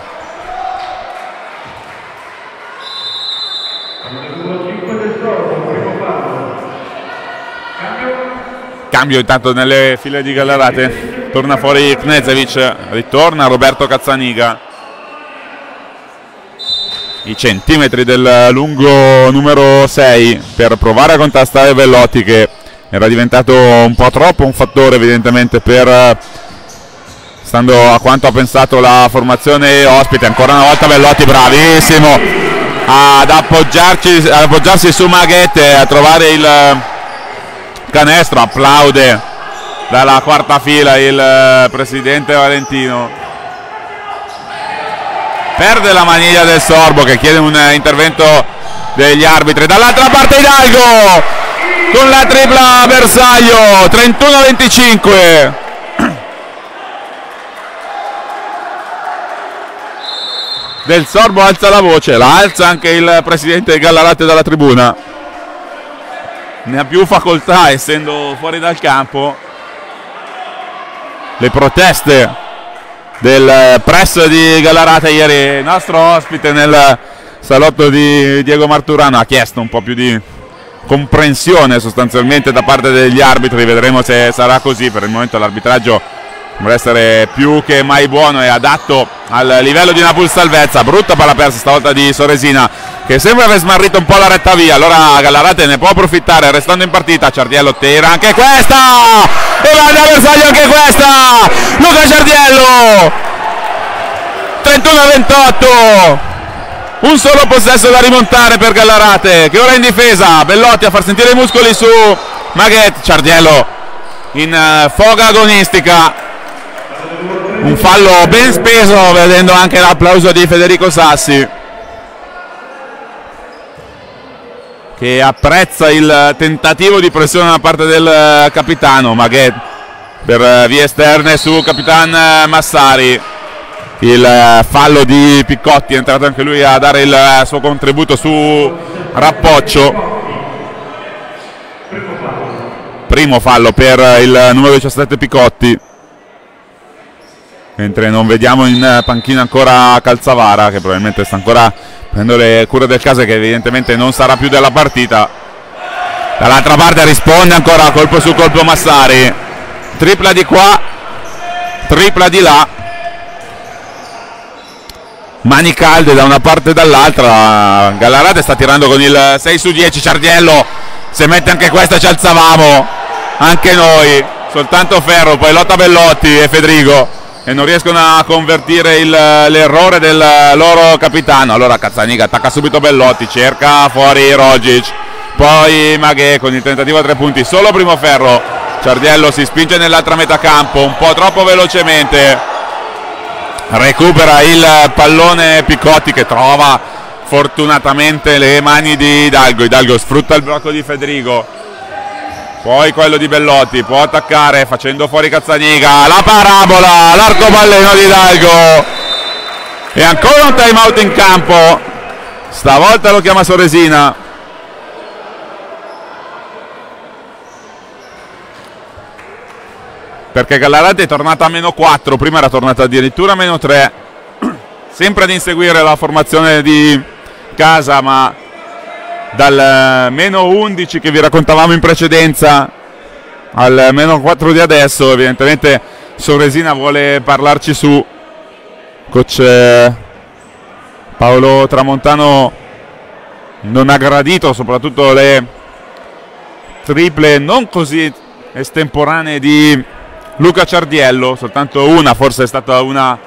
Cambio intanto nelle file di Gallarate, torna fuori Knežević, ritorna Roberto Cazzaniga. I centimetri del lungo numero sei per provare a contrastare Bellotti, che era diventato un po' troppo un fattore evidentemente per, stando a quanto ha pensato la formazione ospite. Ancora una volta Bellotti bravissimo ad appoggiarci, ad appoggiarsi su Maghet, a trovare il canestro. Applaude dalla quarta fila il presidente Valentino. Perde la maniglia del Sorbo che chiede un intervento degli arbitri. Dall'altra parte Hidalgo con la tripla bersaglio, trentuno a venticinque. Del Sorbo alza la voce, la alza anche il presidente Gallarate dalla tribuna. Ne ha più facoltà essendo fuori dal campo. Le proteste del press di Gallarate ieri. Il nostro ospite nel salotto di Diego Marturano ha chiesto un po' più di comprensione sostanzialmente da parte degli arbitri. Vedremo se sarà così. Per il momento l'arbitraggio sembra essere più che mai buono e adatto al livello di Napoli salvezza. Brutta palla persa stavolta di Soresina, che sembra aver smarrito un po' la retta via. Allora Gallarate ne può approfittare restando in partita. Ciardiello tira anche questa e va a bersaglio anche questa. Luca Ciardiello, trentuno a ventotto. Un solo possesso da rimontare per Gallarate, che ora è in difesa. Bellotti a far sentire i muscoli su Maghet. Ciardiello in foga agonistica. Un fallo ben speso, vedendo anche l'applauso di Federico Sassi, che apprezza il tentativo di pressione da parte del capitano. Maghet per vie esterne su Capitan Massari. Il fallo di Picotti, è entrato anche lui a dare il suo contributo su Rappoccio. Primo fallo per il numero diciassette Picotti, mentre non vediamo in panchina ancora Calzavara, che probabilmente sta ancora prendendo le cure del caso e che evidentemente non sarà più della partita. Dall'altra parte risponde ancora colpo su colpo Massari, tripla di qua, tripla di là, mani calde da una parte e dall'altra. Gallarate sta tirando con il sei su dieci. Ciardiello, se mette anche questa ci alzavamo anche noi, soltanto ferro, poi lotta Bellotti e Federico e non riescono a convertire l'errore del loro capitano. Allora Cazzaniga attacca subito Bellotti, cerca fuori Rogic, poi Maghet con il tentativo a tre punti, solo primo ferro. Ciardiello si spinge nell'altra metà campo un po' troppo velocemente, recupera il pallone Picotti, che trova fortunatamente le mani di Hidalgo. Hidalgo sfrutta il blocco di Federico, poi quello di Bellotti, può attaccare facendo fuori Cazzaniga, la parabola, l'arcobaleno di Hidalgo e ancora un time out in campo. Stavolta lo chiama Soresina. Perché Gallarate è tornata a meno quattro, prima era tornata addirittura a meno tre, sempre ad inseguire la formazione di casa, ma dal meno undici che vi raccontavamo in precedenza al meno quattro di adesso. Evidentemente Soresina vuole parlarci su. Coach Paolo Tramontano non ha gradito soprattutto le triple non così estemporanee di Luca Ciardiello, soltanto una forse è stata una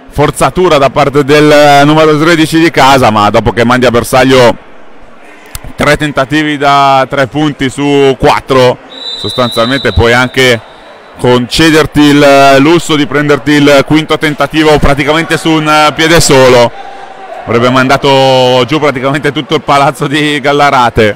forzatura da parte del numero tredici di casa, ma dopo che mandi a bersaglio tre tentativi da tre punti su quattro, sostanzialmente puoi anche concederti il lusso di prenderti il quinto tentativo praticamente su un piede solo. Avrebbe mandato giù praticamente tutto il palazzo di Gallarate.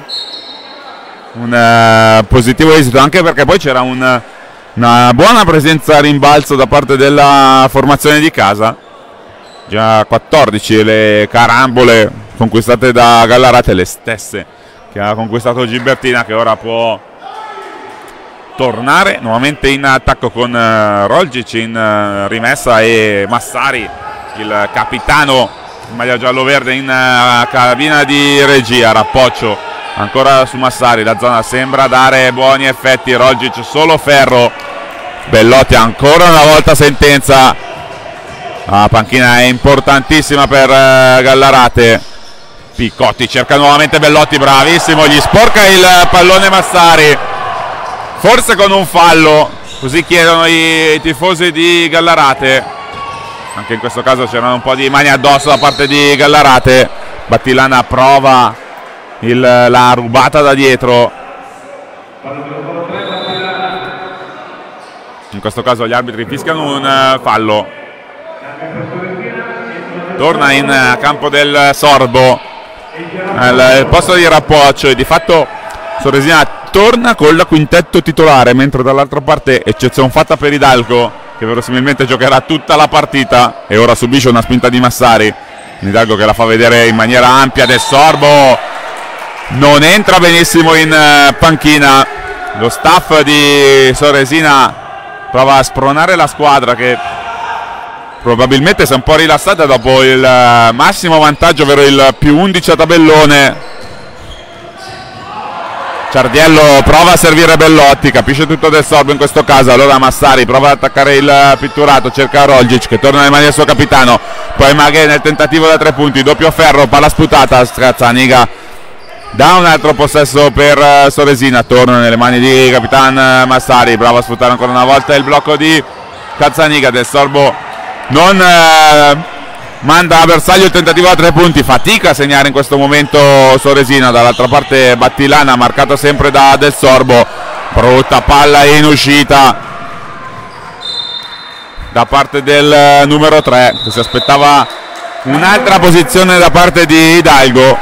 Un uh, positivo esito, anche perché poi c'era un, una buona presenza a rimbalzo da parte della formazione di casa. Già quattordici le carambole conquistate da Gallarate, le stesse che ha conquistato Gibertina, che ora può tornare nuovamente in attacco con uh, Rolgic in uh, rimessa, e Massari, il capitano in maglia giallo-verde, in uh, cabina di regia. Rappoccio ancora su Massari, la zona sembra dare buoni effetti. Rolgic solo ferro, Bellotti ancora una volta sentenza. La panchina è importantissima per uh, Gallarate. Piccotti cerca nuovamente Bellotti, bravissimo, gli sporca il pallone Massari, forse con un fallo, così chiedono i tifosi di Gallarate. Anche in questo caso c'erano un po' di mani addosso da parte di Gallarate. Battilana prova il, la rubata da dietro. In questo caso gli arbitri fischiano un fallo. Torna in campo del Sorbo al posto di Rappoccio, e di fatto Soresina torna con il quintetto titolare, mentre dall'altra parte, eccezione fatta per Hidalgo, che verosimilmente giocherà tutta la partita, e ora subisce una spinta di Massari. Hidalgo che la fa vedere in maniera ampia. Del Sorbo non entra benissimo in panchina. Lo staff di Soresina prova a spronare la squadra, che probabilmente si è un po' rilassata dopo il massimo vantaggio, ovvero il più undici a tabellone. Ciardiello prova a servire Bellotti, capisce tutto Del Sorbo in questo caso. Allora Massari prova ad attaccare il pitturato, cerca Rolgic che torna nelle mani del suo capitano, poi Maghe nel tentativo da tre punti, doppio ferro, palla sputata, Cazzaniga da un altro possesso per Soresina, torna nelle mani di Capitan Massari, bravo a sfruttare ancora una volta il blocco di Cazzaniga. Del Sorbo non eh, manda a bersaglio il tentativo da tre punti, fatica a segnare in questo momento Soresina. Dall'altra parte Battilana, marcato sempre da Del Sorbo, brutta palla in uscita da parte del numero tre, che si aspettava un'altra posizione da parte di Hidalgo.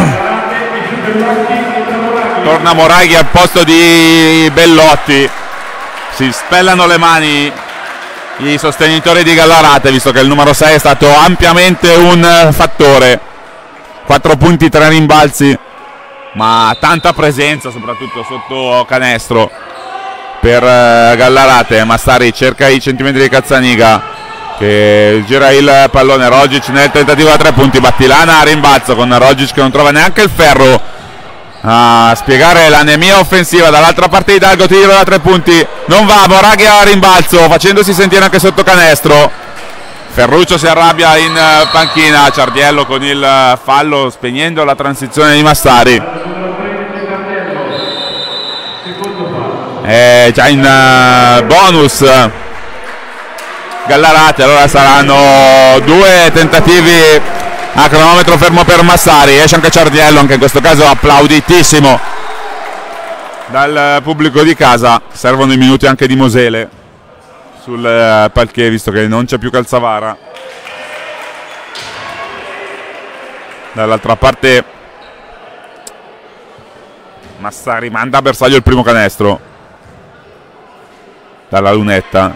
Torna Moraghi al posto di Bellotti, si spellano le mani i sostenitori di Gallarate, visto che il numero sei è stato ampiamente un fattore. Quattro punti, tre rimbalzi, ma tanta presenza soprattutto sotto canestro per Gallarate. Massari cerca i centimetri di Cazzaniga, che gira il pallone. Rolgic nel tentativo da tre punti, Battilana a rimbalzo con Rolgic che non trova neanche il ferro a spiegare l'anemia offensiva. Dall'altra parte Hidalgo, tiro da tre punti, non va. Moraghi a rimbalzo, facendosi sentire anche sotto canestro. Ferruccio si arrabbia in panchina. Ciardiello con il fallo, spegnendo la transizione di Massari. È già in bonus Gallarate, allora saranno due tentativi a cronometro fermo per Massari. Esce anche Ciardiello, anche in questo caso applauditissimo dal pubblico di casa. Servono i minuti anche di Mosele sul palchè, visto che non c'è più Calzavara. Dall'altra parte Massari manda a bersaglio il primo canestro dalla lunetta.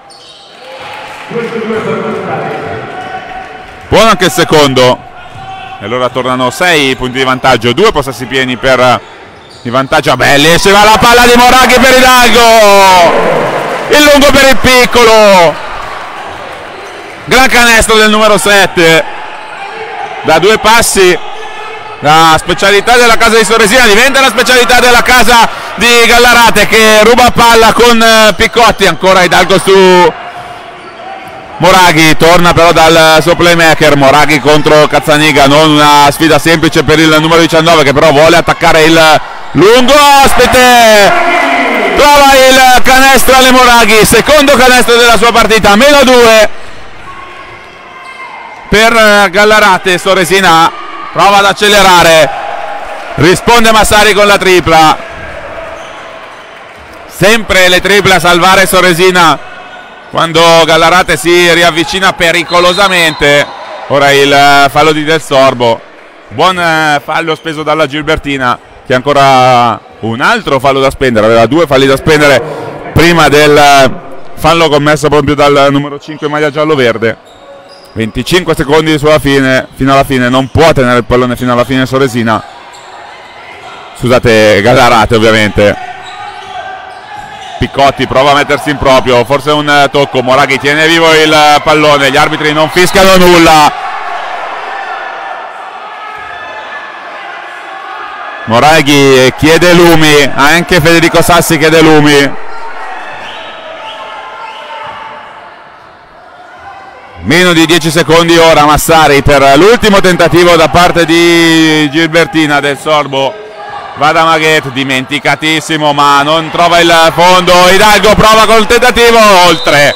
Buono anche il secondo, e allora tornano sei punti di vantaggio, due possessi pieni per il vantaggio. Bellissima la palla di Moraghi per Hidalgo, il lungo per il piccolo, gran canestro del numero sette da due passi. La specialità della casa di Soresina diventa la specialità della casa di Gallarate, che ruba palla con Piccotti. Ancora Hidalgo su Moraghi, torna però dal suo playmaker. Moraghi contro Cazzaniga, non una sfida semplice per il numero diciannove, che però vuole attaccare il lungo ospite. Trova il canestro alle Moraghi, secondo canestro della sua partita, meno due per Gallarate. Soresina prova ad accelerare, Risponde Massari con la tripla. Sempre le triple a salvare Soresina quando Gallarate si riavvicina pericolosamente. Ora il fallo di Del Sorbo. Buon fallo speso dalla Gilbertina, che ha ancora un altro fallo da spendere. Aveva due falli da spendere prima del fallo commesso proprio dal numero cinque maglia giallo-verde. venticinque secondi sulla fine, fino alla fine. Non può tenere il pallone fino alla fine Soresina. Scusate, Gallarate ovviamente. Piccotti prova a mettersi in proprio, forse un tocco. Moraghi tiene vivo il pallone, gli arbitri non fiscano nulla. Moraghi chiede lumi, anche Federico Sassi chiede lumi. Meno di dieci secondi ora Massari per l'ultimo tentativo da parte di Gilbertina. Del Sorbo va da Maghet, dimenticatissimo ma non trova il fondo. Hidalgo prova col tentativo, oltre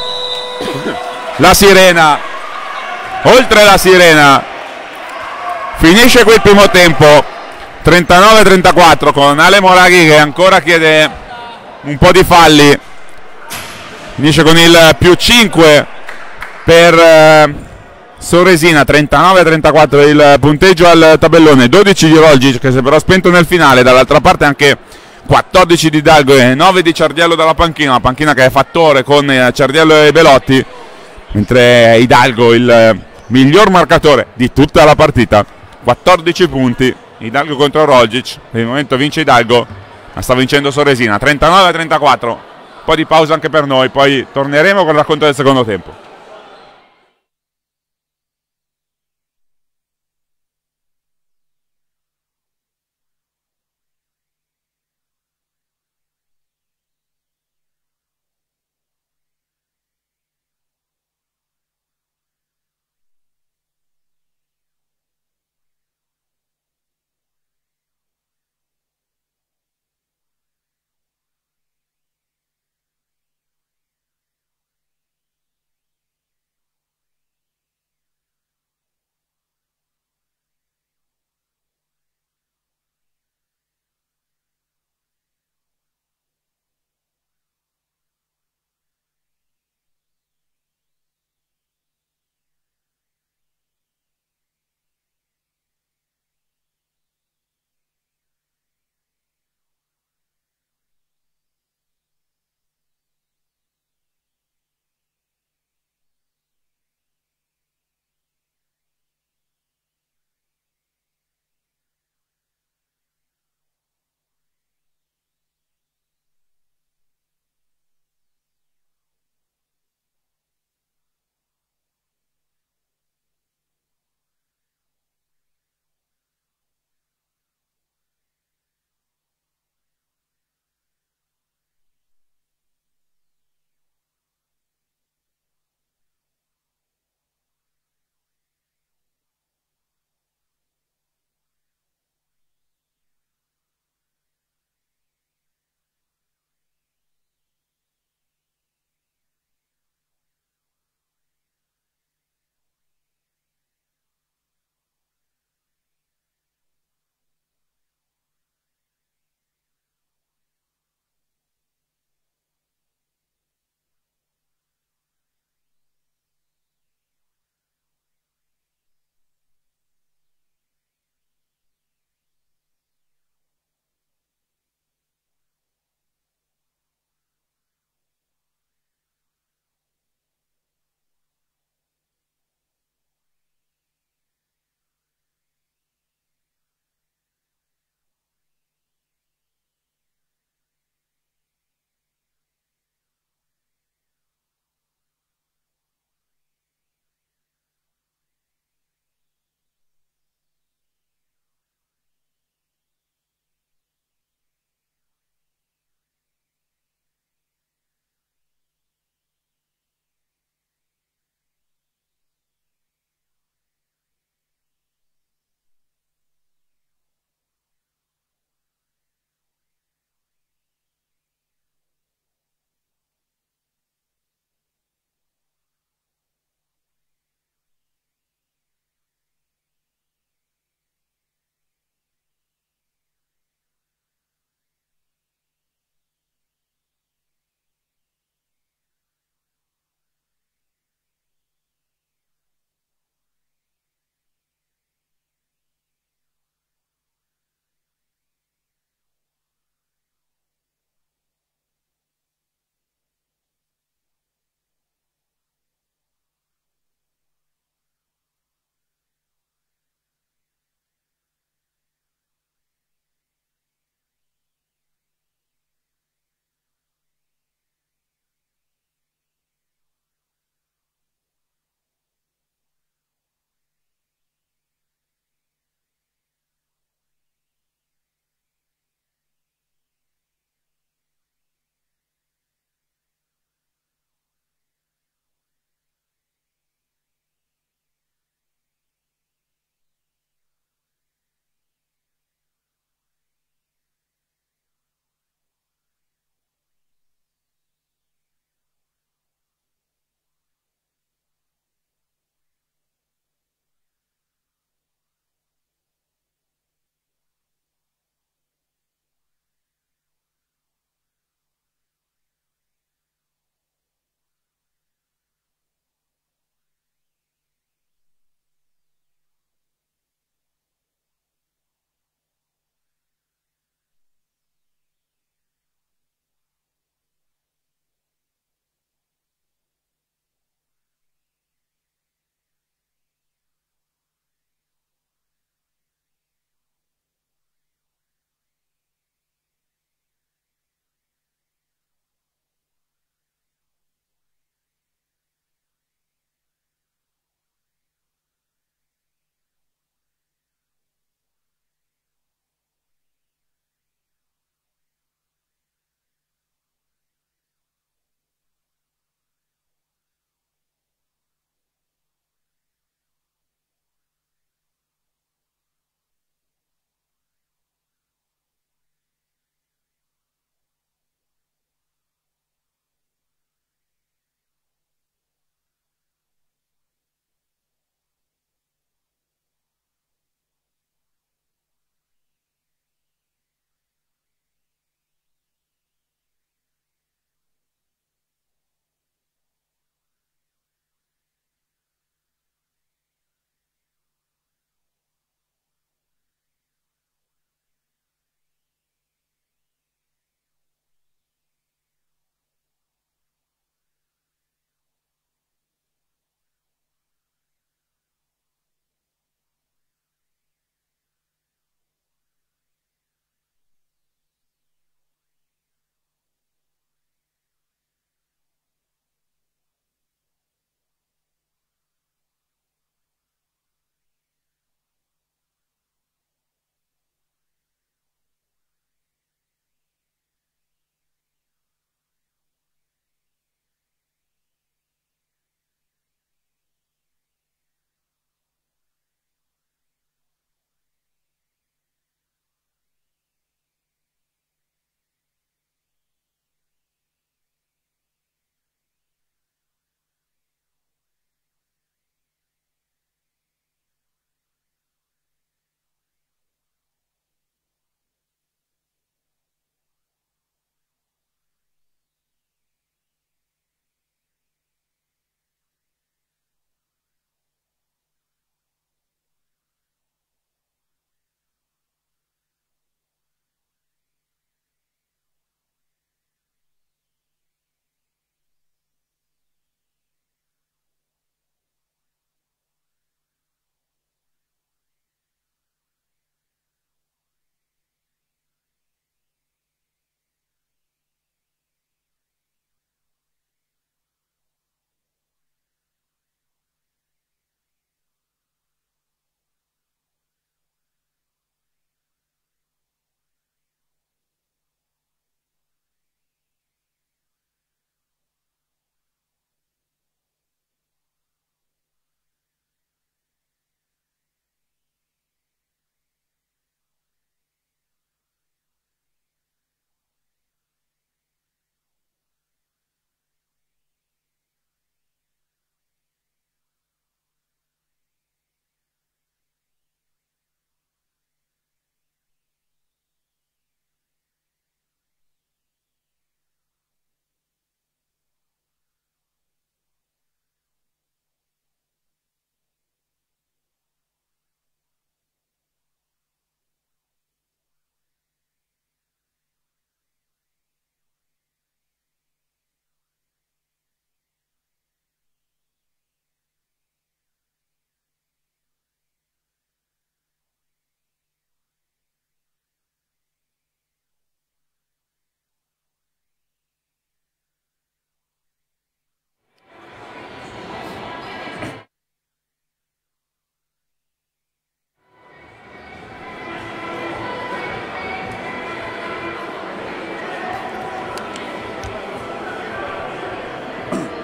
la sirena, oltre la sirena. Finisce qui il primo tempo trentanove a trentaquattro con Ale Moraghi che ancora chiede un po' di falli. Finisce con il più cinque per eh, Soresina. Trentanove a trentaquattro il punteggio al tabellone. Dodici di Rolgic, che si è però spento nel finale. Dall'altra parte anche quattordici di Hidalgo e nove di Ciardiello dalla panchina. Una panchina che è fattore con Ciardiello e Belotti, mentre Hidalgo il miglior marcatore di tutta la partita. Quattordici punti. Hidalgo contro Rolgic. Per il momento vince Hidalgo, ma sta vincendo Soresina. trentanove a trentaquattro. Un po' di pausa anche per noi, poi torneremo con il racconto del secondo tempo.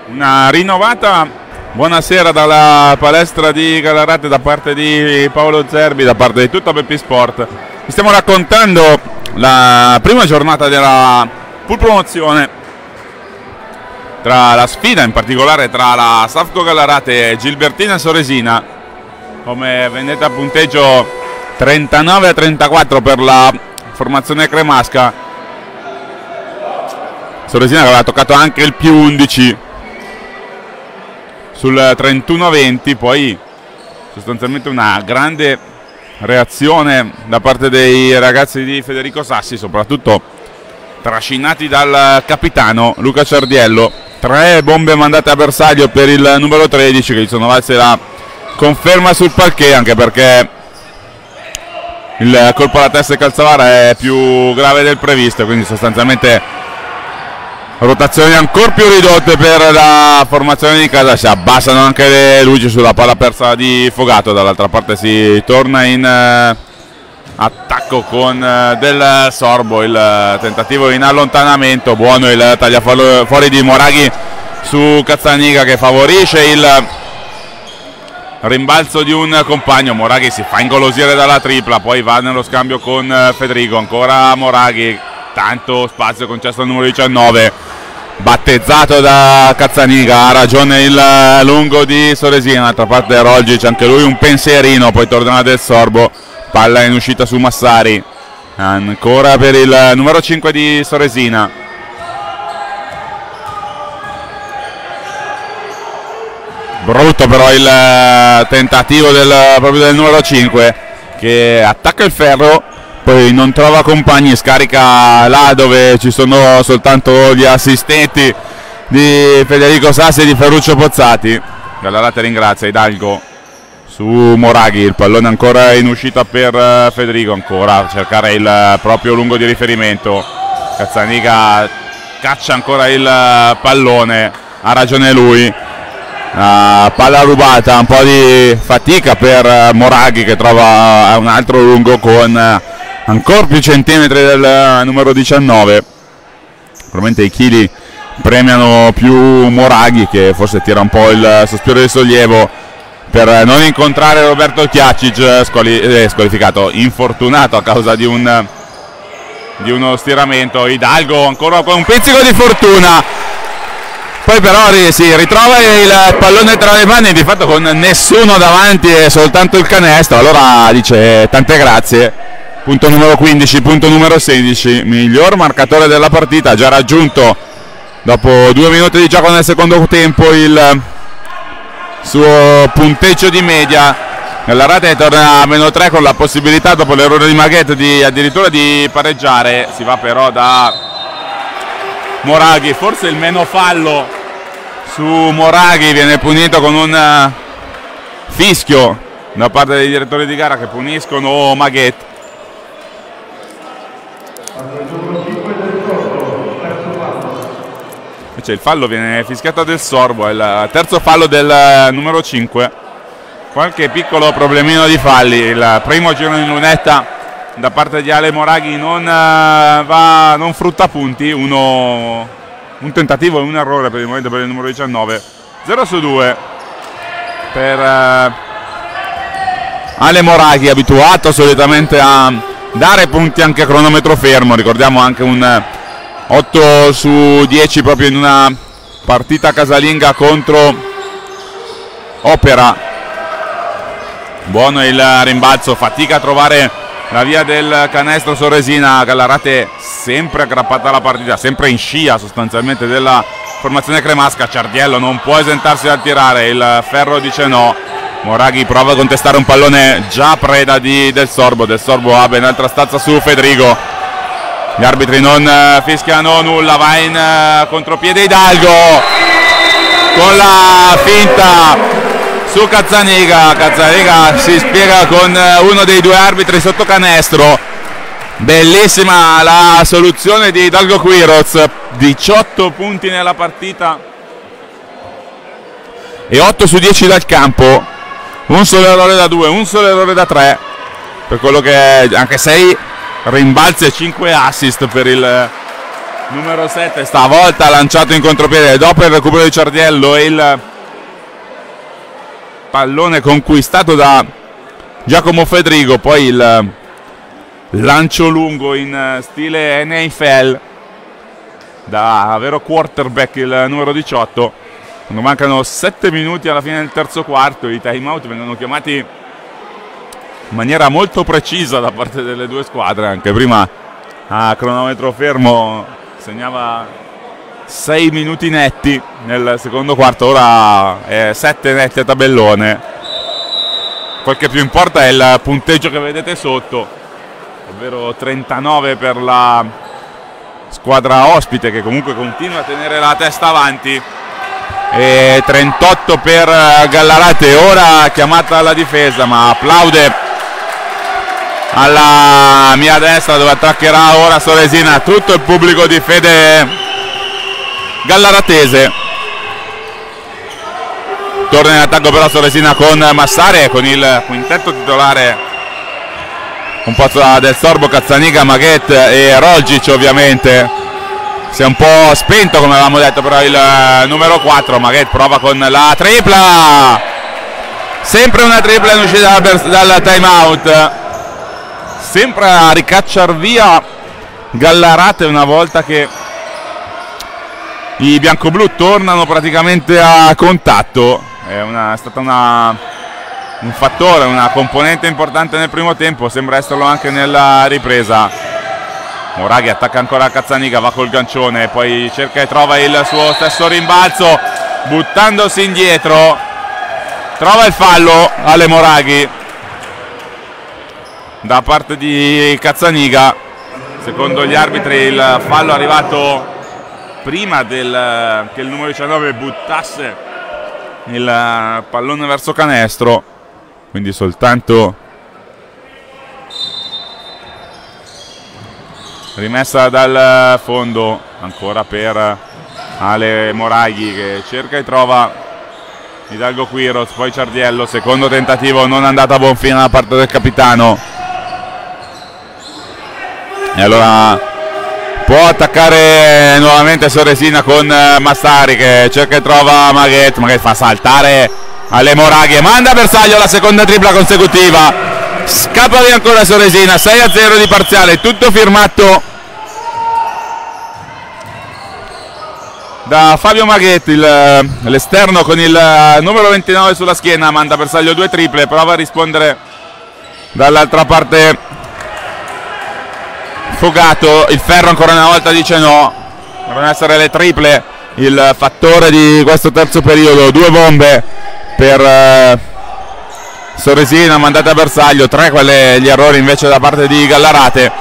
Una rinnovata buonasera dalla palestra di Gallarate da parte di Paolo Zerbi, da parte di tutta Beppi Sport. Vi stiamo raccontando la prima giornata della pool promozione, tra la sfida in particolare tra la Safco Gallarate e Gilbertina Soresina, come vedete a punteggio trentanove a trentaquattro per la formazione cremasca. Soresina che aveva toccato anche il più undici sul trentuno a venti, poi sostanzialmente una grande reazione da parte dei ragazzi di Federico Sassi, soprattutto trascinati dal capitano Luca Ciardiello. Tre bombe mandate a bersaglio per il numero tredici, che gli sono valse la conferma sul parquet, anche perché il colpo alla testa di Calzavara è più grave del previsto, quindi sostanzialmente rotazioni ancora più ridotte per la formazione di casa. Si abbassano anche le luci sulla palla persa di Fogato. Dall'altra parte si torna in eh, attacco con eh, del Sorbo, il eh, tentativo in allontanamento, buono il tagliafuori fuori di Moraghi su Cazzaniga, che favorisce il rimbalzo di un compagno. Moraghi si fa ingolosire dalla tripla, poi va nello scambio con eh, Federico, ancora Moraghi, tanto spazio concesso al numero diciannove, battezzato da Cazzaniga. Ha ragione il lungo di Soresina, d'altra parte Rolgic, anche lui un pensierino, poi torna del Sorbo, palla in uscita su Massari, ancora per il numero cinque di Soresina. Brutto però il tentativo del, proprio del numero cinque, che attacca il ferro, poi non trova compagni, scarica là dove ci sono soltanto gli assistenti di Federico Sassi e di Ferruccio Pozzati. Gallarate ringrazia Hidalgo su Moraghi, il pallone ancora in uscita per Federico, ancora a cercare il proprio lungo di riferimento. Cazzaniga caccia ancora il pallone, ha ragione lui. Uh, palla rubata, un po' di fatica per Moraghi, che trova un altro lungo con ancora più centimetri del numero diciannove. Probabilmente i chili premiano più Moraghi, che forse tira un po' il sospiro di sollievo per non incontrare Roberto Chiacic, squali eh, squalificato, infortunato a causa di, un, di uno stiramento. Hidalgo ancora con un pizzico di fortuna, poi però si ritrova il pallone tra le mani, di fatto con nessuno davanti e soltanto il canestro. Allora dice tante grazie. Punto numero quindici, punto numero sedici, miglior marcatore della partita, ha già raggiunto dopo due minuti di gioco nel secondo tempo il suo punteggio di media. Gallarate torna a meno tre con la possibilità, dopo l'errore di Maghet, di addirittura di pareggiare. Si va però da Moraghi, forse il meno fallo su Moraghi, viene punito con un fischio da parte dei direttori di gara che puniscono Maghet. Invece il fallo viene fischiato del Sorbo, è il terzo fallo del numero cinque. Qualche piccolo problemino di falli, il primo giro in lunetta da parte di Ale Moraghi non, va, non frutta punti, uno, un tentativo e un errore per il momento per il numero diciannove. zero su due per uh, Ale Moraghi, abituato solitamente a dare punti anche a cronometro fermo. Ricordiamo anche un otto su dieci proprio in una partita casalinga contro Opera. Buono il rimbalzo, fatica a trovare la via del canestro Soresina. Gallarate sempre aggrappata alla partita, sempre in scia sostanzialmente della formazione cremasca. Ciardiello non può esentarsi dal tirare, il ferro dice no. Moraghi prova a contestare un pallone già preda di Del Sorbo. Del Sorbo ha ben altra stazza su Federico. Gli arbitri non uh, fischiano nulla, va in uh, contropiede Hidalgo con la finta su Cazzaniga. Cazzaniga si spiega con uh, uno dei due arbitri sotto canestro. Bellissima la soluzione di Hidalgo Quiroz, diciotto punti nella partita e otto su dieci dal campo, un solo errore da due, un solo errore da tre, per quello che è, anche sei rimbalzi e cinque assist per il numero sette, stavolta lanciato in contropiede dopo il recupero di Ciardiello e il pallone conquistato da Giacomo Fedrigo, poi il lancio lungo in stile N F L da vero quarterback, il numero diciotto. Quando mancano sette minuti alla fine del terzo quarto, i time out vengono chiamati in maniera molto precisa da parte delle due squadre. Anche prima a cronometro fermo segnava sei minuti netti nel secondo quarto, ora è sette netti a tabellone. Quel che più importa è il punteggio che vedete sotto, ovvero trentanove per la squadra ospite, che comunque continua a tenere la testa avanti, e trentotto per Gallarate. Ora chiamata alla difesa, ma applaude alla mia destra dove attaccherà ora Soresina tutto il pubblico di fede gallaratese. Torna in attacco però Soresina con Massari e con il quintetto titolare composto da Del Sorbo, Cazzaniga, Maghet e Rolgic. Ovviamente si è un po' spento, come avevamo detto, però il numero quattro Maghet prova con la tripla, sempre una tripla in uscita dal, dal time out, sempre a ricacciar via Gallarate una volta che i biancoblù tornano praticamente a contatto. È, una, è stata una, un fattore, una componente importante nel primo tempo, sembra esserlo anche nella ripresa. Moraghi attacca ancora a Cazzaniga, va col gancione, poi cerca e trova il suo stesso rimbalzo, buttandosi indietro, trova il fallo alle Moraghi da parte di Cazzaniga. Secondo gli arbitri il fallo è arrivato prima del, che il numero diciannove buttasse il pallone verso canestro, quindi soltanto rimessa dal fondo ancora per Ale Moraghi, che cerca e trova Hidalgo Quiros, poi Ciardiello, secondo tentativo non andato a buon fine da parte del capitano, e allora può attaccare nuovamente Soresina con Massari che cerca e trova Maghet. Maghet fa saltare alle Moraghi e manda a bersaglio la seconda tripla consecutiva. Scappa via ancora Soresina, sei a zero di parziale, tutto firmato da Fabio Maghet, l'esterno con il numero ventinove sulla schiena. Manda a bersaglio due triple, prova a rispondere dall'altra parte Fogato, il ferro ancora una volta dice no. Devono essere le triple il fattore di questo terzo periodo. Due bombe per eh, Soresina mandate a bersaglio, tre quelle gli errori invece da parte di Gallarate.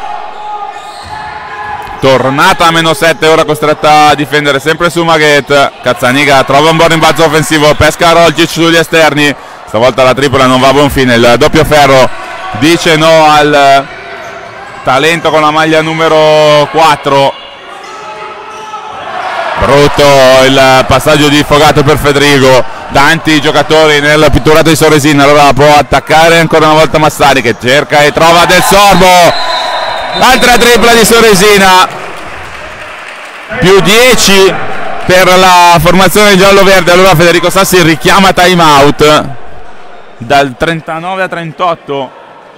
Tornata a meno sette, ora costretta a difendere sempre su Maghet. Cazzaniga trova un buon rimbalzo offensivo, pesca Rolgic sugli esterni, stavolta la tripla non va a buon fine, il doppio ferro dice no al talento con la maglia numero quattro. Brutto il passaggio di Fogato per Fedrigo, tanti giocatori nel pitturato di Soresina. Allora può attaccare ancora una volta Massari che cerca e trova Del Sorbo, altra tripla di Soresina, più dieci per la formazione giallo-verde. Allora Federico Sassi richiama time out dal trentanove a trentotto.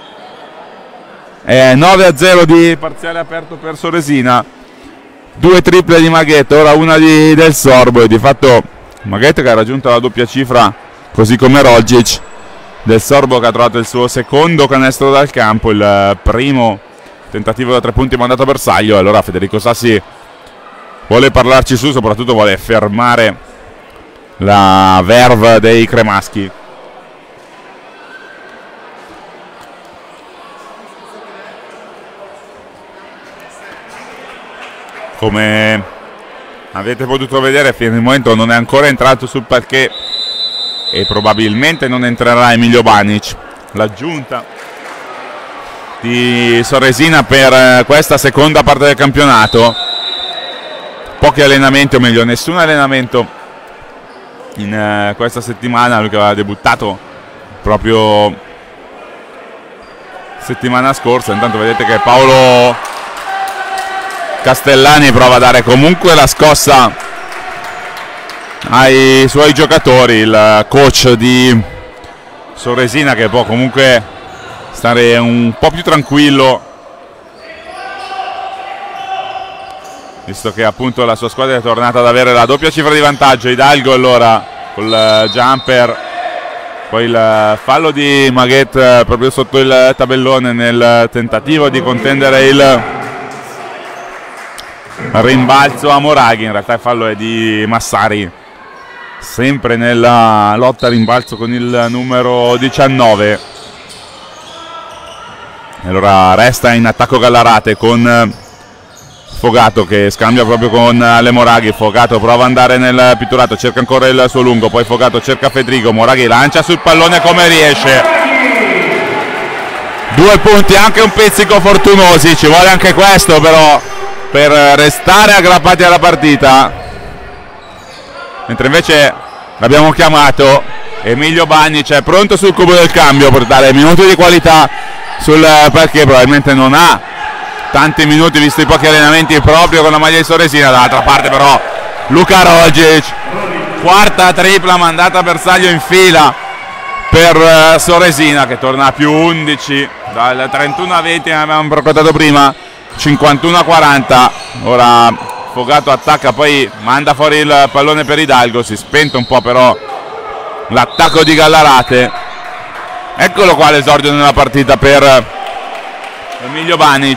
Eh, nove a zero di parziale aperto per Soresina, due triple di Maghet, ora una di Del Sorbo, e di fatto Maghet che ha raggiunto la doppia cifra così come Rolgic. Del Sorbo che ha trovato il suo secondo canestro dal campo, il primo tentativo da tre punti mandato a bersaglio. Allora Federico Sassi vuole parlarci su, soprattutto vuole fermare la verve dei cremaschi. Come avete potuto vedere, fino al momento non è ancora entrato sul parquet e probabilmente non entrerà Emilio Banic. L'aggiunta di Soresina per questa seconda parte del campionato. Pochi allenamenti, o meglio nessun allenamento in questa settimana. Lui che aveva debuttato proprio settimana scorsa. Intanto vedete che Paolo Castellani prova a dare comunque la scossa ai suoi giocatori, il coach di Soresina che può comunque stare un po' più tranquillo, visto che appunto la sua squadra è tornata ad avere la doppia cifra di vantaggio. Hidalgo allora col jumper, poi il fallo di Maghet proprio sotto il tabellone nel tentativo di contendere il rimbalzo a Moraghi. In realtà il fallo è di Massari, sempre nella lotta a rimbalzo con il numero diciannove. Allora resta in attacco Gallarate con Fogato che scambia proprio con Le Moraghi. Fogato prova ad andare nel pitturato, cerca ancora il suo lungo, poi Fogato cerca Fedrigo, Moraghi lancia sul pallone come riesce. Due punti, anche un pizzico fortunosi, ci vuole anche questo però per restare aggrappati alla partita. Mentre invece l'abbiamo chiamato Emilio Bagni, cioè pronto sul cubo del cambio per dare minuti di qualità sul perché probabilmente non ha tanti minuti visto i pochi allenamenti proprio con la maglia di Soresina. Dall'altra parte però Luka Rogic, quarta tripla mandata a bersaglio in fila per Soresina che torna a più undici dal trentuno a venti, ne avevamo raccontato prima, cinquantuno a quaranta. Ora Fogato attacca, poi manda fuori il pallone per Hidalgo, si spenta un po' però l'attacco di Gallarate. Eccolo qua l'esordio nella partita per Emilio Banic.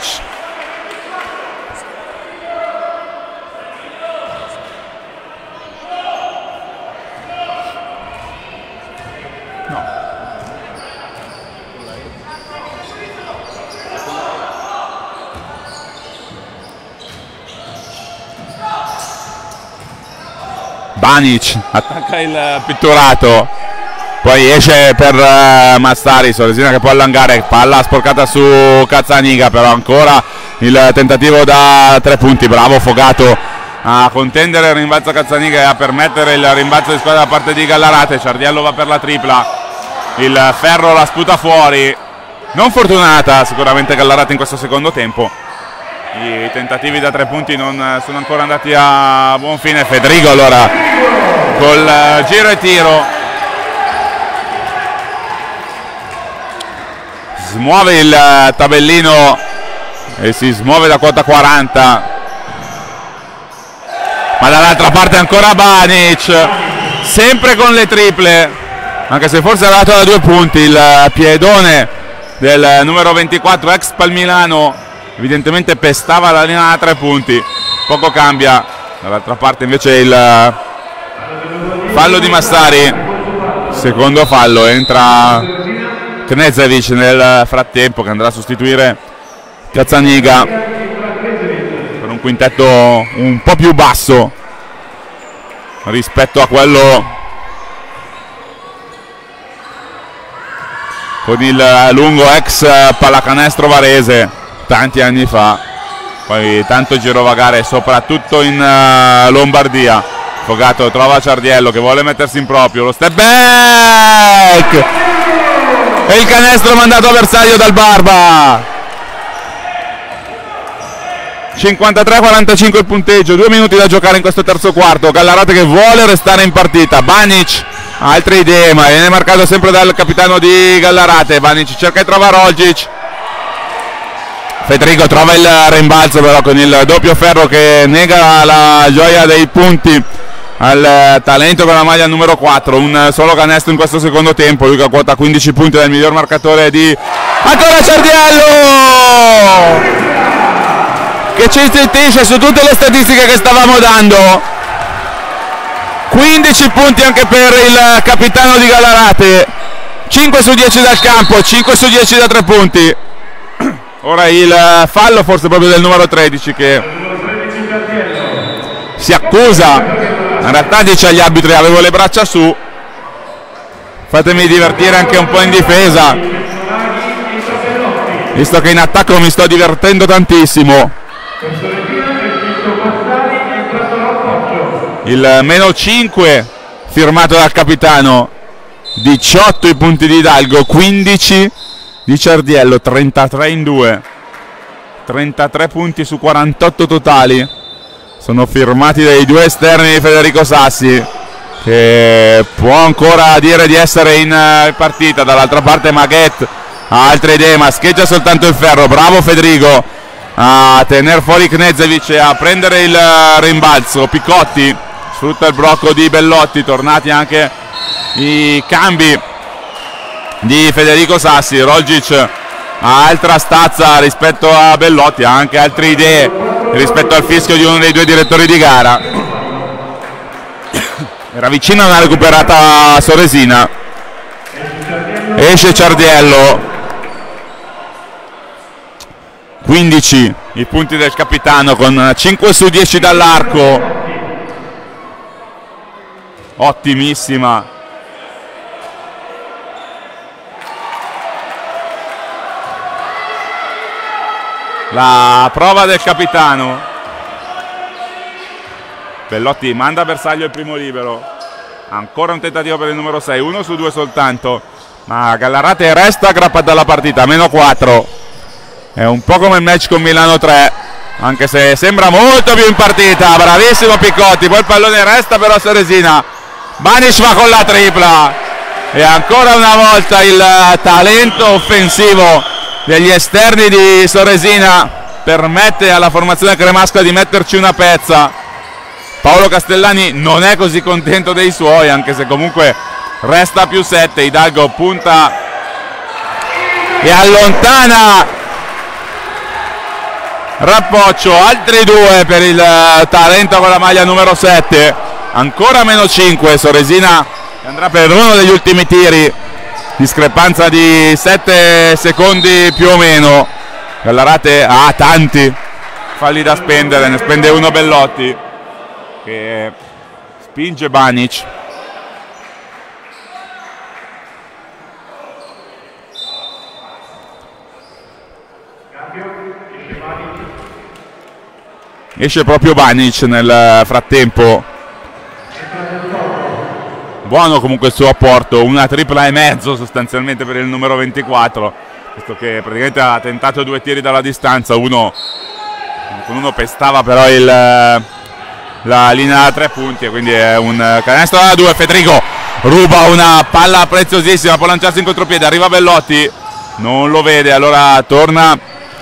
Banic attacca il pitturato, poi esce per uh, Massari, Soresina che può allungare, palla sporcata su Cazzaniga, però ancora il tentativo da tre punti. Bravo Fogato a contendere il rimbalzo a Cazzaniga e a permettere il rimbalzo di squadra da parte di Gallarate. Ciardiello va per la tripla, il ferro la sputa fuori, non fortunata sicuramente Gallarate in questo secondo tempo. I tentativi da tre punti non sono ancora andati a buon fine. Fedrigo allora col giro e tiro, smuove il tabellino e si smuove da quota quaranta, ma dall'altra parte ancora Banic, sempre con le triple, anche se forse è arrivato da due punti. Il piedone del numero ventiquattro ex Palmilano evidentemente pestava la linea a tre punti, poco cambia. Dall'altra parte invece il fallo di Massari, secondo fallo, entra Knezevic nel frattempo che andrà a sostituire Cazzaniga per un quintetto un po' più basso rispetto a quello con il lungo ex pallacanestro varese tanti anni fa, poi tanto girovagare soprattutto in uh, Lombardia. Fogato trova Ciardiello che vuole mettersi in proprio, lo step back e il canestro mandato a bersaglio dal Barba. cinquantatré a quarantacinque il punteggio, due minuti da giocare in questo terzo quarto. Gallarate che vuole restare in partita. Banic altre idee, ma viene marcato sempre dal capitano di Gallarate. Banic cerca di trovare Rogic, Fedrigo trova il rimbalzo però con il doppio ferro che nega la gioia dei punti al talento con la maglia numero quattro. Un solo canestro in questo secondo tempo, lui che quota quindici punti dal miglior marcatore di ancora Ciardiello che ci zittisce su tutte le statistiche che stavamo dando. Quindici punti anche per il capitano di Gallarate, cinque su dieci dal campo, cinque su dieci da tre punti. Ora il fallo forse proprio del numero tredici che si accusa, in realtà dice agli arbitri avevo le braccia su, fatemi divertire anche un po' in difesa visto che in attacco mi sto divertendo tantissimo. Il meno cinque firmato dal capitano, diciotto i punti di Hidalgo, quindici di Ciardiello, trentatré in due. trentatré punti su quarantotto totali sono firmati dai due esterni di Federico Sassi, che può ancora dire di essere in partita. Dall'altra parte Maghet ha altre idee, ma scheggia soltanto il ferro. Bravo Federico a tenere fuori Knezevic e a prendere il rimbalzo. Picotti sfrutta il blocco di Bellotti, tornati anche i cambi di Federico Sassi. Rolgic ha altra stazza rispetto a Bellotti, ha anche altre idee rispetto al fischio di uno dei due direttori di gara. Era vicina a una recuperata Soresina. Esce Ciardiello. quindici i punti del capitano con cinque su dieci dall'arco. Ottimissima la prova del capitano. Bellotti manda a bersaglio il primo libero. Ancora un tentativo per il numero sei, uno su due soltanto, ma Gallarate resta aggrappata alla partita, meno quattro. È un po' come il match con Milano tre, anche se sembra molto più in partita. Bravissimo Picotti, poi il pallone resta però a Soresina. Banic va con la tripla e ancora una volta il talento offensivo degli esterni di Soresina permette alla formazione cremasca di metterci una pezza. Paolo Castellani non è così contento dei suoi, anche se comunque resta più sette. Hidalgo punta e allontana Rappoccio, altri due per il talento con la maglia numero sette. Ancora meno cinque, Soresina andrà per uno degli ultimi tiri, discrepanza di sette secondi più o meno. Gallarate ha tanti falli da spendere, ne spende uno Bellotti che spinge Banic. Esce proprio Banic nel frattempo. Buono comunque il suo apporto, una tripla e mezzo sostanzialmente per il numero ventiquattro, visto che praticamente ha tentato due tiri dalla distanza, uno con uno pestava però il, la linea da tre punti, e quindi è un canestro da due. Federico ruba una palla preziosissima, può lanciarsi in contropiede, arriva Bellotti, non lo vede, allora torna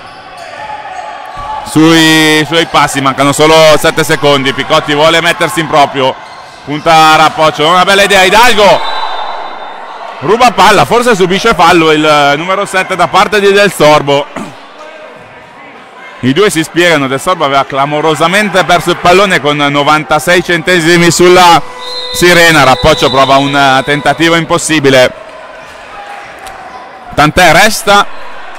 sui suoi passi, mancano solo sette secondi. Picotti vuole mettersi in proprio, punta Rappoccio, una bella idea. Hidalgo ruba palla, forse subisce fallo il numero sette da parte di Del Sorbo. I due si spiegano, Del Sorbo aveva clamorosamente perso il pallone con novantasei centesimi sulla sirena. Rappoccio prova un tentativo impossibile, tant'è, resta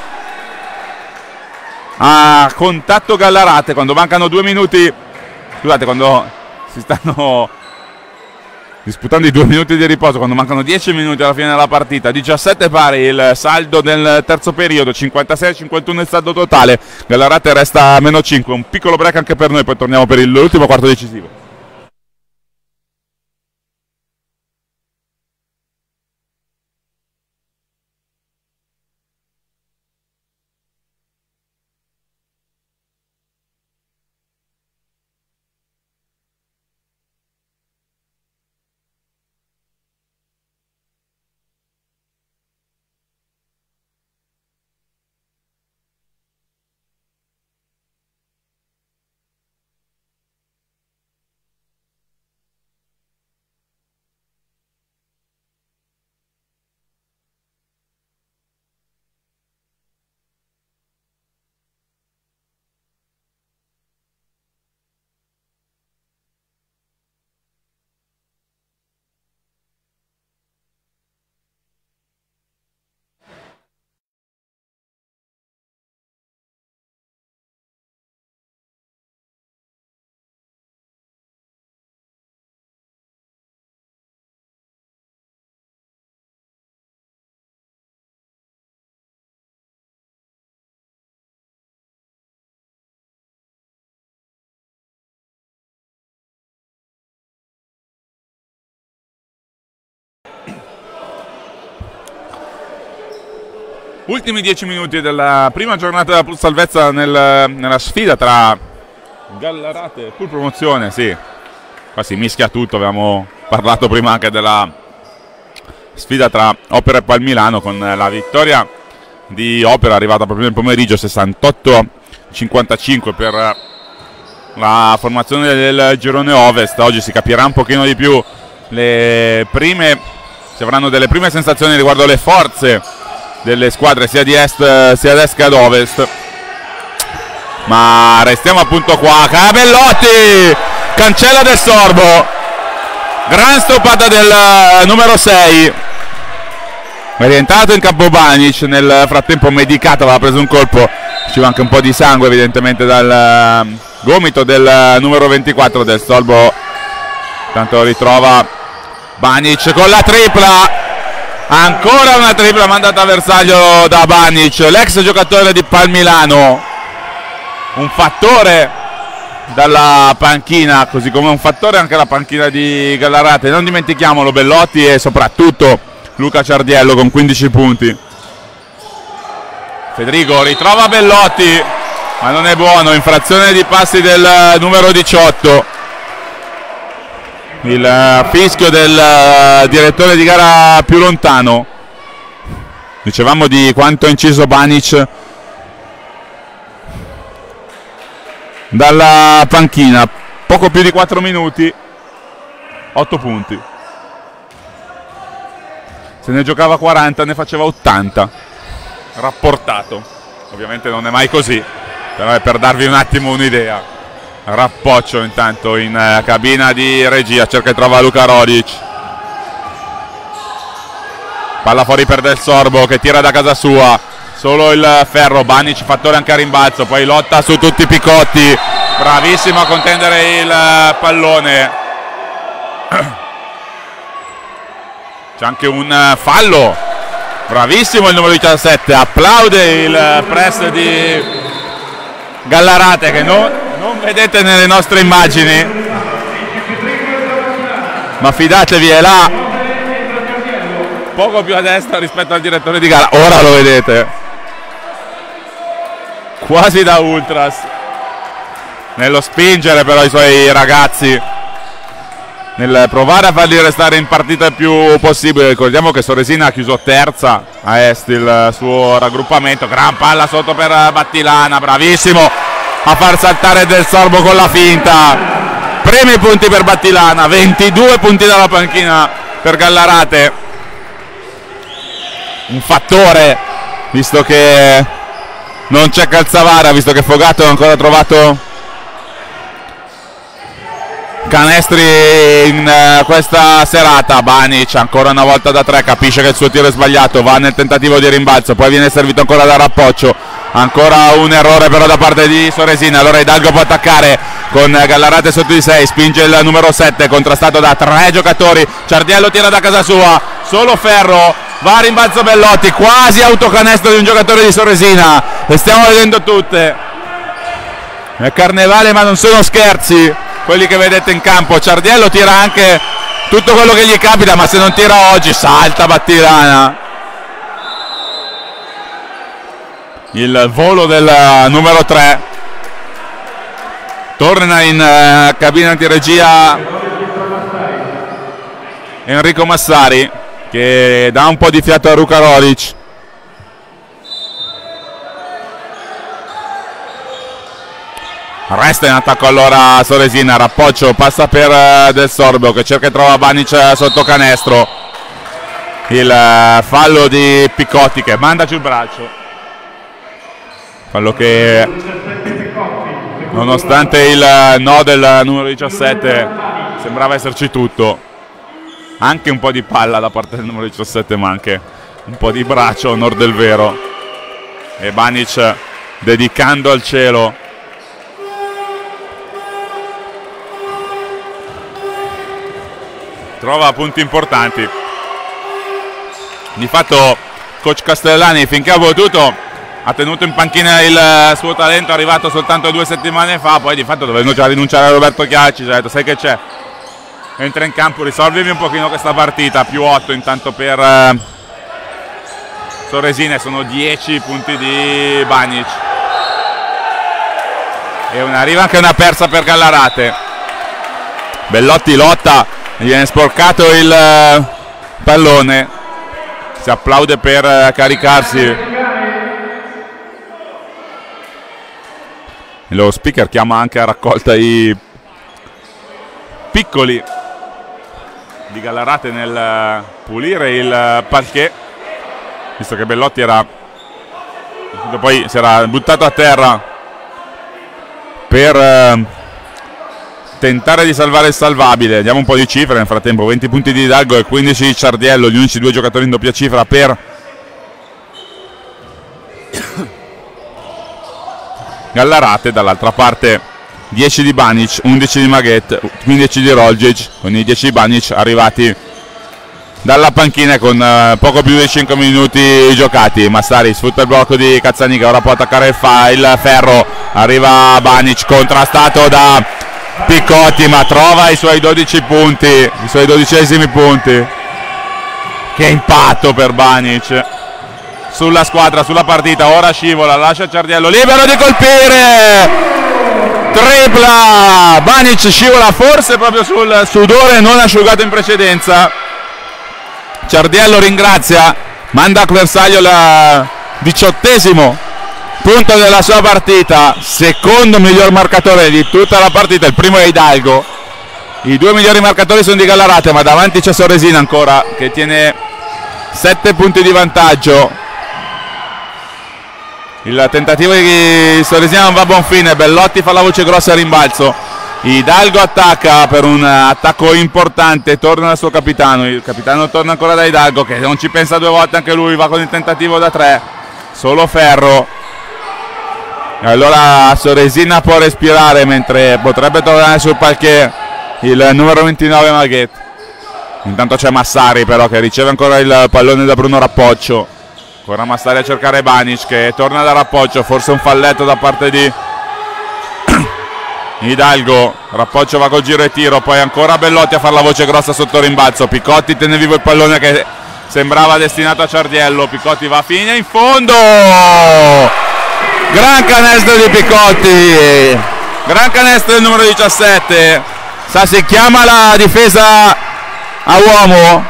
a contatto Gallarate quando mancano due minuti, scusate, quando si stanno disputando i due minuti di riposo, quando mancano dieci minuti alla fine della partita. Diciassette pari il saldo del terzo periodo, cinquantasei a cinquantuno il saldo totale. Gallarate resta a meno cinque, un piccolo break anche per noi, poi torniamo per l'ultimo quarto decisivo. Ultimi dieci minuti della prima giornata della Pur Salvezza nel, nella sfida tra Gallarate e Pur Promozione. Sì, qua si mischia tutto, abbiamo parlato prima anche della sfida tra Opera e Palmilano, con la vittoria di Opera arrivata proprio nel pomeriggio, sessantotto a cinquantacinque per la formazione del girone Ovest. Oggi si capirà un pochino di più le prime, si avranno delle prime sensazioni riguardo le forze delle squadre sia di est sia ad est che ad ovest, ma restiamo appunto qua. Cabellotti cancella del Sorbo, gran stoppata del numero sei, è rientrato in campo Banic, nel frattempo medicato, aveva preso un colpo, usciva anche un po' di sangue evidentemente dal gomito del numero ventiquattro del Sorbo. Tanto ritrova Banic con la tripla, ancora una tripla mandata a bersaglio da Banic, l'ex giocatore di Palmilano, un fattore dalla panchina, così come un fattore anche la panchina di Gallarate. Non dimentichiamolo, Bellotti e soprattutto Luca Ciardiello con quindici punti. Federico ritrova Bellotti, ma non è buono, infrazione di passi del numero diciotto. Il fischio del direttore di gara più lontano. Dicevamo di quanto ha inciso Banic dalla panchina, poco più di quattro minuti, otto punti. Se ne giocava quaranta, ne faceva ottanta rapportato. Ovviamente non è mai così, però è per darvi un attimo un'idea. Rappoccio intanto in eh, cabina di regia, cerca e trova Luka Rodic, palla fuori per Del Sorbo che tira da casa sua, solo il ferro. Banic fattore anche a rimbalzo, poi lotta su tutti i Picotti, bravissimo a contendere il eh, pallone. C'è anche un eh, fallo, bravissimo il numero diciassette, applaude il eh, press di Gallarate che non Non vedete nelle nostre immagini, ma fidatevi, è là, poco più a destra rispetto al direttore di gara. Ora lo vedete, quasi da ultras, nello spingere però i suoi ragazzi, nel provare a farli restare in partita il più possibile. Ricordiamo che Soresina ha chiuso terza a est il suo raggruppamento. Gran palla sotto per Battilana, bravissimo a far saltare Del Sorbo con la finta. Primi punti per Battilana, ventidue punti dalla panchina per Gallarate. Un fattore, visto che non c'è Calzavara, visto che Fogato ha ancora trovato canestri in uh, questa serata. Banic ancora una volta da tre, capisce che il suo tiro è sbagliato, va nel tentativo di rimbalzo, poi viene servito ancora da Rappoccio. Ancora un errore però da parte di Soresina, allora Hidalgo può attaccare con Gallarate sotto di sei, spinge il numero sette, contrastato da tre giocatori. Ciardiello tira da casa sua, solo ferro, va a rimbalzo Bellotti, quasi autocanestro di un giocatore di Soresina, le stiamo vedendo tutte. È carnevale ma non sono scherzi quelli che vedete in campo. Ciardiello tira anche tutto quello che gli capita, ma se non tira oggi salta Battilana. Il volo del numero tre, torna in uh, cabina di regia Enrico Massari che dà un po' di fiato a Luka Rodic. Resta in attacco allora Soresina, Rappoccio passa per uh, Del Sorbo che cerca e trova Banic sotto canestro. Il uh, fallo di Picotti che manda giù il braccio. Fallo che, nonostante il no del numero diciassette, sembrava esserci tutto. Anche un po' di palla da parte del numero diciassette, ma anche un po' di braccio, onor del vero. E Banic dedicando al cielo. Trova punti importanti. Di fatto coach Castellani finché ha potuto ha tenuto in panchina il suo talento arrivato soltanto due settimane fa, poi di fatto dovendo già rinunciare a Roberto Chiacci, ci ha detto sai che c'è, entra in campo, risolvimi un pochino questa partita, più otto intanto per eh, Soresina, sono dieci punti di Banic. E una, arriva anche una persa per Gallarate. Bellotti lotta, gli viene sporcato il pallone, si applaude per caricarsi. Lo speaker chiama anche a raccolta i piccoli di Gallarate nel pulire il parquet, visto che Bellotti era poi si era buttato a terra per eh, tentare di salvare il salvabile. Diamo un po' di cifre nel frattempo: venti punti di Hidalgo e quindici di Ciardiello, gli unici due giocatori in doppia cifra per Gallarate. Dall'altra parte dieci di Banic, undici di Maghet, quindici di Rolgic, con i dieci di Banic arrivati dalla panchina con eh, poco più di cinque minuti giocati. Massari sfrutta il blocco di Cazzanica, ora può attaccare il, fa, il ferro, arriva Banic contrastato da Picotti, ma trova i suoi dodici punti, i suoi dodicesimi punti. Che impatto per Banic sulla squadra, sulla partita. Ora scivola, lascia Ciardiello libero di colpire, tripla. Banic scivola forse proprio sul sudore non asciugato in precedenza. Ciardiello ringrazia, manda a bersaglio il diciottesimo punto della sua partita, secondo miglior marcatore di tutta la partita. Il primo è Hidalgo, i due migliori marcatori sono di Gallarate, ma davanti c'è Soresina ancora che tiene sette punti di vantaggio. Il tentativo di Soresina non va a buon fine, Bellotti fa la voce grossa a rimbalzo, Hidalgo attacca per un attacco importante, torna al suo capitano, il capitano torna ancora da Hidalgo che non ci pensa due volte anche lui, va con il tentativo da tre, solo ferro. E allora Soresina può respirare mentre potrebbe tornare sul parquet il numero ventinove Maghet. Intanto c'è Massari però che riceve ancora il pallone da Bruno Rappoccio. Ancora Massari a cercare Banic che torna da Rappoccio, forse un falletto da parte di Hidalgo. Rappoccio va col giro e tiro, poi ancora Bellotti a fare la voce grossa sotto rimbalzo. Picotti tiene vivo il pallone che sembrava destinato a Ciardiello. Picotti va fino in fondo, gran canestro di Picotti, gran canestro del numero diciassette. Sa si chiama la difesa a uomo,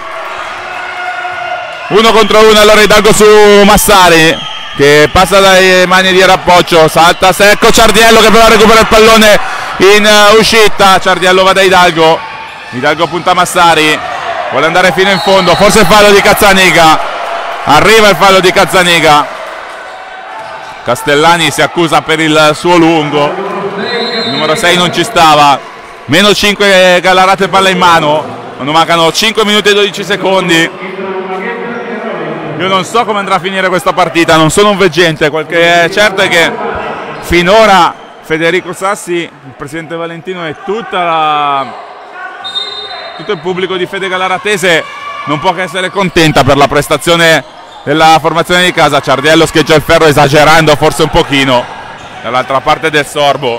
uno contro uno. Allora Hidalgo su Massari che passa dalle mani di Rappoccio, salta secco Ciardiello che prova a recuperare il pallone in uh, uscita. Ciardiello va da Hidalgo, Hidalgo punta Massari, vuole andare fino in fondo, forse il fallo di Cazzaniga, arriva il fallo di Cazzaniga. Castellani si accusa per il suo lungo, il numero sei non ci stava. Meno cinque Gallarate, palla in mano quando mancano cinque minuti e dodici secondi. Io non so come andrà a finire questa partita, non sono un veggente, quel che è certo è che finora Federico Sassi, il presidente Valentino e tutta la, tutto il pubblico di Fede Gallaratese non può che essere contenta per la prestazione della formazione di casa. Ciardiello scheggia il ferro esagerando forse un pochino dall'altra parte del sorbo.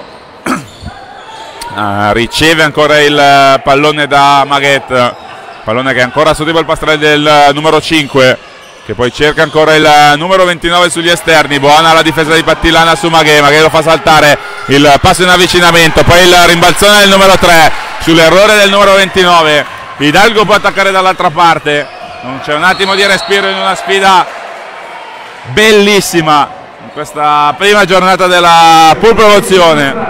Ah, riceve ancora il pallone da Maghet, pallone che è ancora sotto il polpastrello del numero cinque, che poi cerca ancora il numero ventinove sugli esterni. Buona la difesa di Pattilana su Maghet, Maghet lo fa saltare, il passo in avvicinamento, poi il rimbalzone del numero tre sull'errore del numero ventinove. Hidalgo può attaccare dall'altra parte, non c'è un attimo di respiro in una sfida bellissima in questa prima giornata della pool promozione.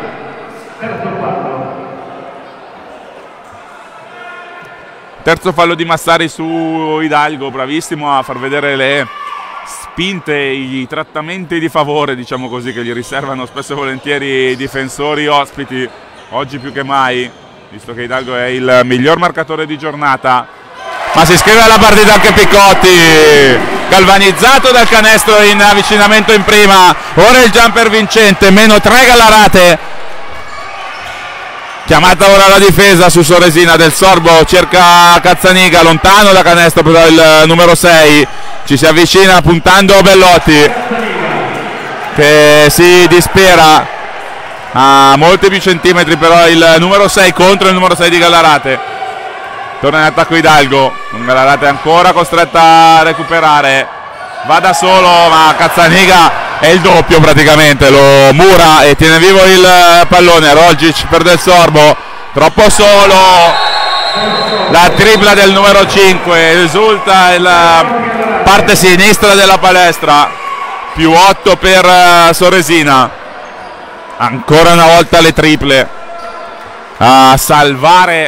Terzo fallo di Massari su Hidalgo, bravissimo a far vedere le spinte, i trattamenti di favore, diciamo così, che gli riservano spesso e volentieri i difensori ospiti, oggi più che mai, visto che Hidalgo è il miglior marcatore di giornata. Ma si iscrive alla partita anche Picotti, galvanizzato dal canestro in avvicinamento in prima. Ora il jumper vincente, meno tre Gallarate. Chiamata ora la difesa su Soresina del Sorbo, cerca Cazzaniga, lontano da canestro però il numero sei, ci si avvicina puntando Bellotti che si dispera a molti più centimetri, però il numero sei contro il numero sei di Gallarate. Torna in attacco Hidalgo, Gallarate ancora costretta a recuperare, va da solo, ma Cazzaniga è il doppio praticamente, lo mura e tiene vivo il pallone. Rolgic per Del Sorbo, troppo solo, la tripla del numero cinque, risulta la parte sinistra della palestra, più otto per Soresina. Ancora una volta le triple a salvare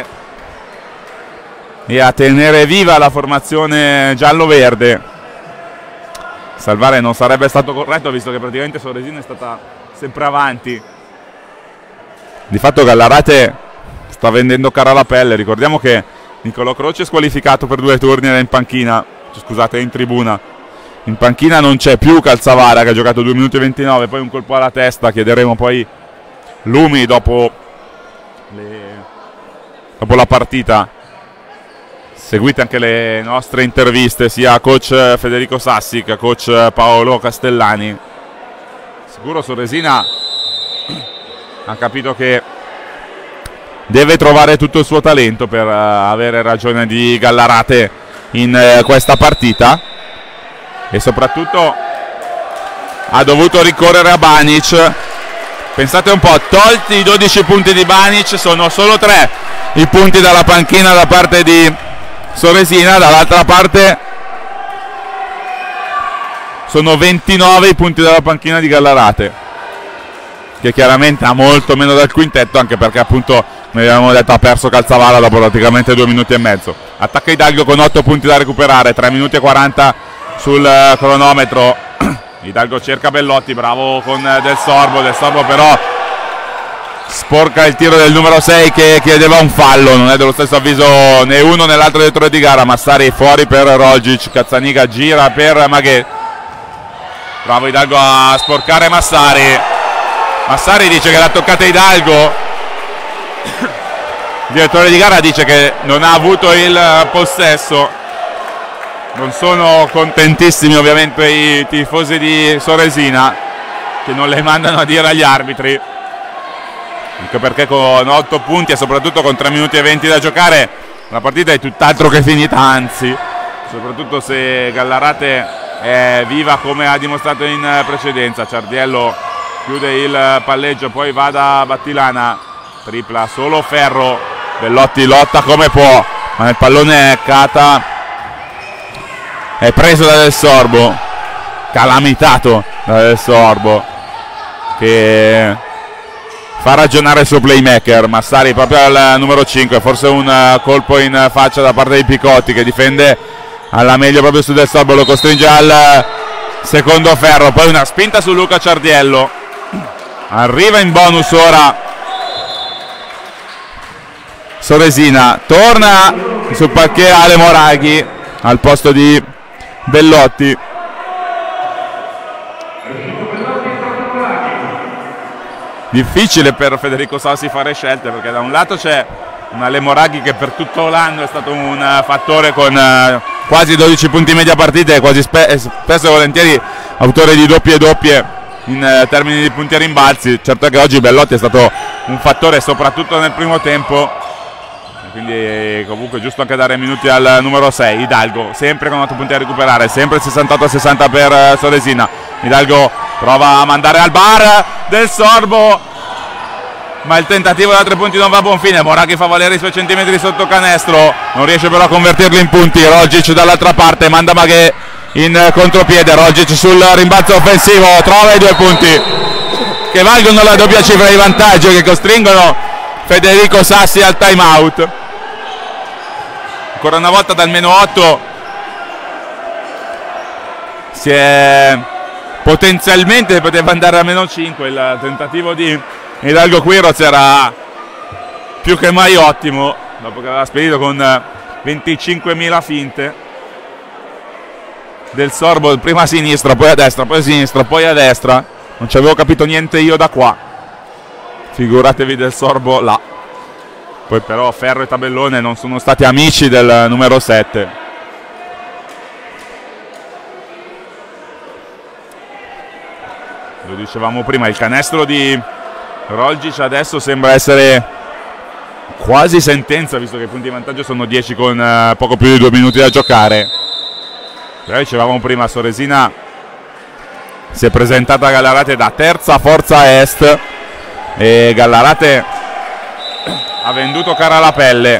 e a tenere viva la formazione giallo-verde. Salvare non sarebbe stato corretto, visto che praticamente Soresina è stata sempre avanti. Di fatto Gallarate sta vendendo cara la pelle. Ricordiamo che Nicolò Croce è squalificato per due turni ed è in panchina, scusate, è in tribuna. In panchina non c'è più Calzavara, che ha giocato due minuti e ventinove, poi un colpo alla testa. Chiederemo poi lumi dopo, le... dopo la partita. Seguite anche le nostre interviste sia a coach Federico Sassi che a coach Paolo Castellani. Sicuro Soresina ha capito che deve trovare tutto il suo talento per avere ragione di Gallarate in questa partita, e soprattutto ha dovuto ricorrere a Banic. Pensate un po', tolti i dodici punti di Banic, sono solo tre i punti dalla panchina da parte di Soresina, dall'altra parte sono ventinove i punti dalla panchina di Gallarate, che chiaramente ha molto meno del quintetto, anche perché appunto, come abbiamo detto, ha perso Calzavara dopo praticamente due minuti e mezzo. Attacca Hidalgo con otto punti da recuperare, tre minuti e quaranta sul cronometro. Hidalgo cerca Bellotti, bravo con Del Sorbo, Del Sorbo però sporca il tiro del numero sei che chiedeva un fallo. Non è dello stesso avviso né uno né l'altro direttore di gara. Massari fuori per Rolgic, Cazzaniga gira per Maghet, bravo Hidalgo a sporcare Massari. Massari dice che l'ha toccata Hidalgo, il direttore di gara dice che non ha avuto il possesso. Non sono contentissimi ovviamente i tifosi di Soresina, che non le mandano a dire agli arbitri, anche perché con otto punti e soprattutto con tre minuti e venti da giocare la partita è tutt'altro che finita, anzi, soprattutto se Gallarate è viva come ha dimostrato in precedenza. Ciardiello chiude il palleggio, poi va da Battilana, tripla solo Ferro, Bellotti lotta come può, ma nel pallone è Cata, è preso da Del Sorbo, calamitato da Del Sorbo, che fa ragionare il suo playmaker. Massari proprio al numero cinque, forse un colpo in faccia da parte di Picotti, che difende alla meglio proprio su Del Sorbo, lo costringe al secondo ferro, poi una spinta su Luca Ciardiello, arriva in bonus ora Soresina, torna sul parquet Ale Moraghi al posto di Bellotti. Difficile per Federico Sassi fare scelte, perché da un lato c'è un Ale Moraghi che per tutto l'anno è stato un fattore con eh, quasi dodici punti media partita e quasi spe spesso e volentieri autore di doppie e doppie in eh, termini di punti e rimbalzi. Certo è che oggi Bellotti è stato un fattore soprattutto nel primo tempo, quindi comunque è giusto anche dare minuti al numero sei, Hidalgo, sempre con otto punti a recuperare, sempre il sessantotto a sessanta per Soresina. Hidalgo prova a mandare al bar Del Sorbo, ma il tentativo da tre punti non va a buon fine. Moraghi fa valere i suoi centimetri sotto canestro, non riesce però a convertirli in punti. Rolgic dall'altra parte manda Maghet in contropiede, Rolgic sul rimbalzo offensivo trova i due punti che valgono la doppia cifra di vantaggio, che costringono Federico Sassi al time out. Ancora una volta dal meno otto si è potenzialmente poteva andare a meno cinque. Il tentativo di Hidalgo Quiroz era più che mai ottimo, dopo che aveva spedito con venticinquemila finte. Del Sorbo prima a sinistra, poi a destra, poi a sinistra, poi a destra, non ci avevo capito niente io da qua, figuratevi Del Sorbo là. Poi però Ferro e Tabellone non sono stati amici del numero sette. Lo dicevamo prima, il canestro di Rolgic adesso sembra essere quasi sentenza, visto che i punti di vantaggio sono dieci con eh, poco più di due minuti da giocare. Però dicevamo prima, Soresina si è presentata a Gallarate da terza forza est e Gallarate ha venduto cara la pelle.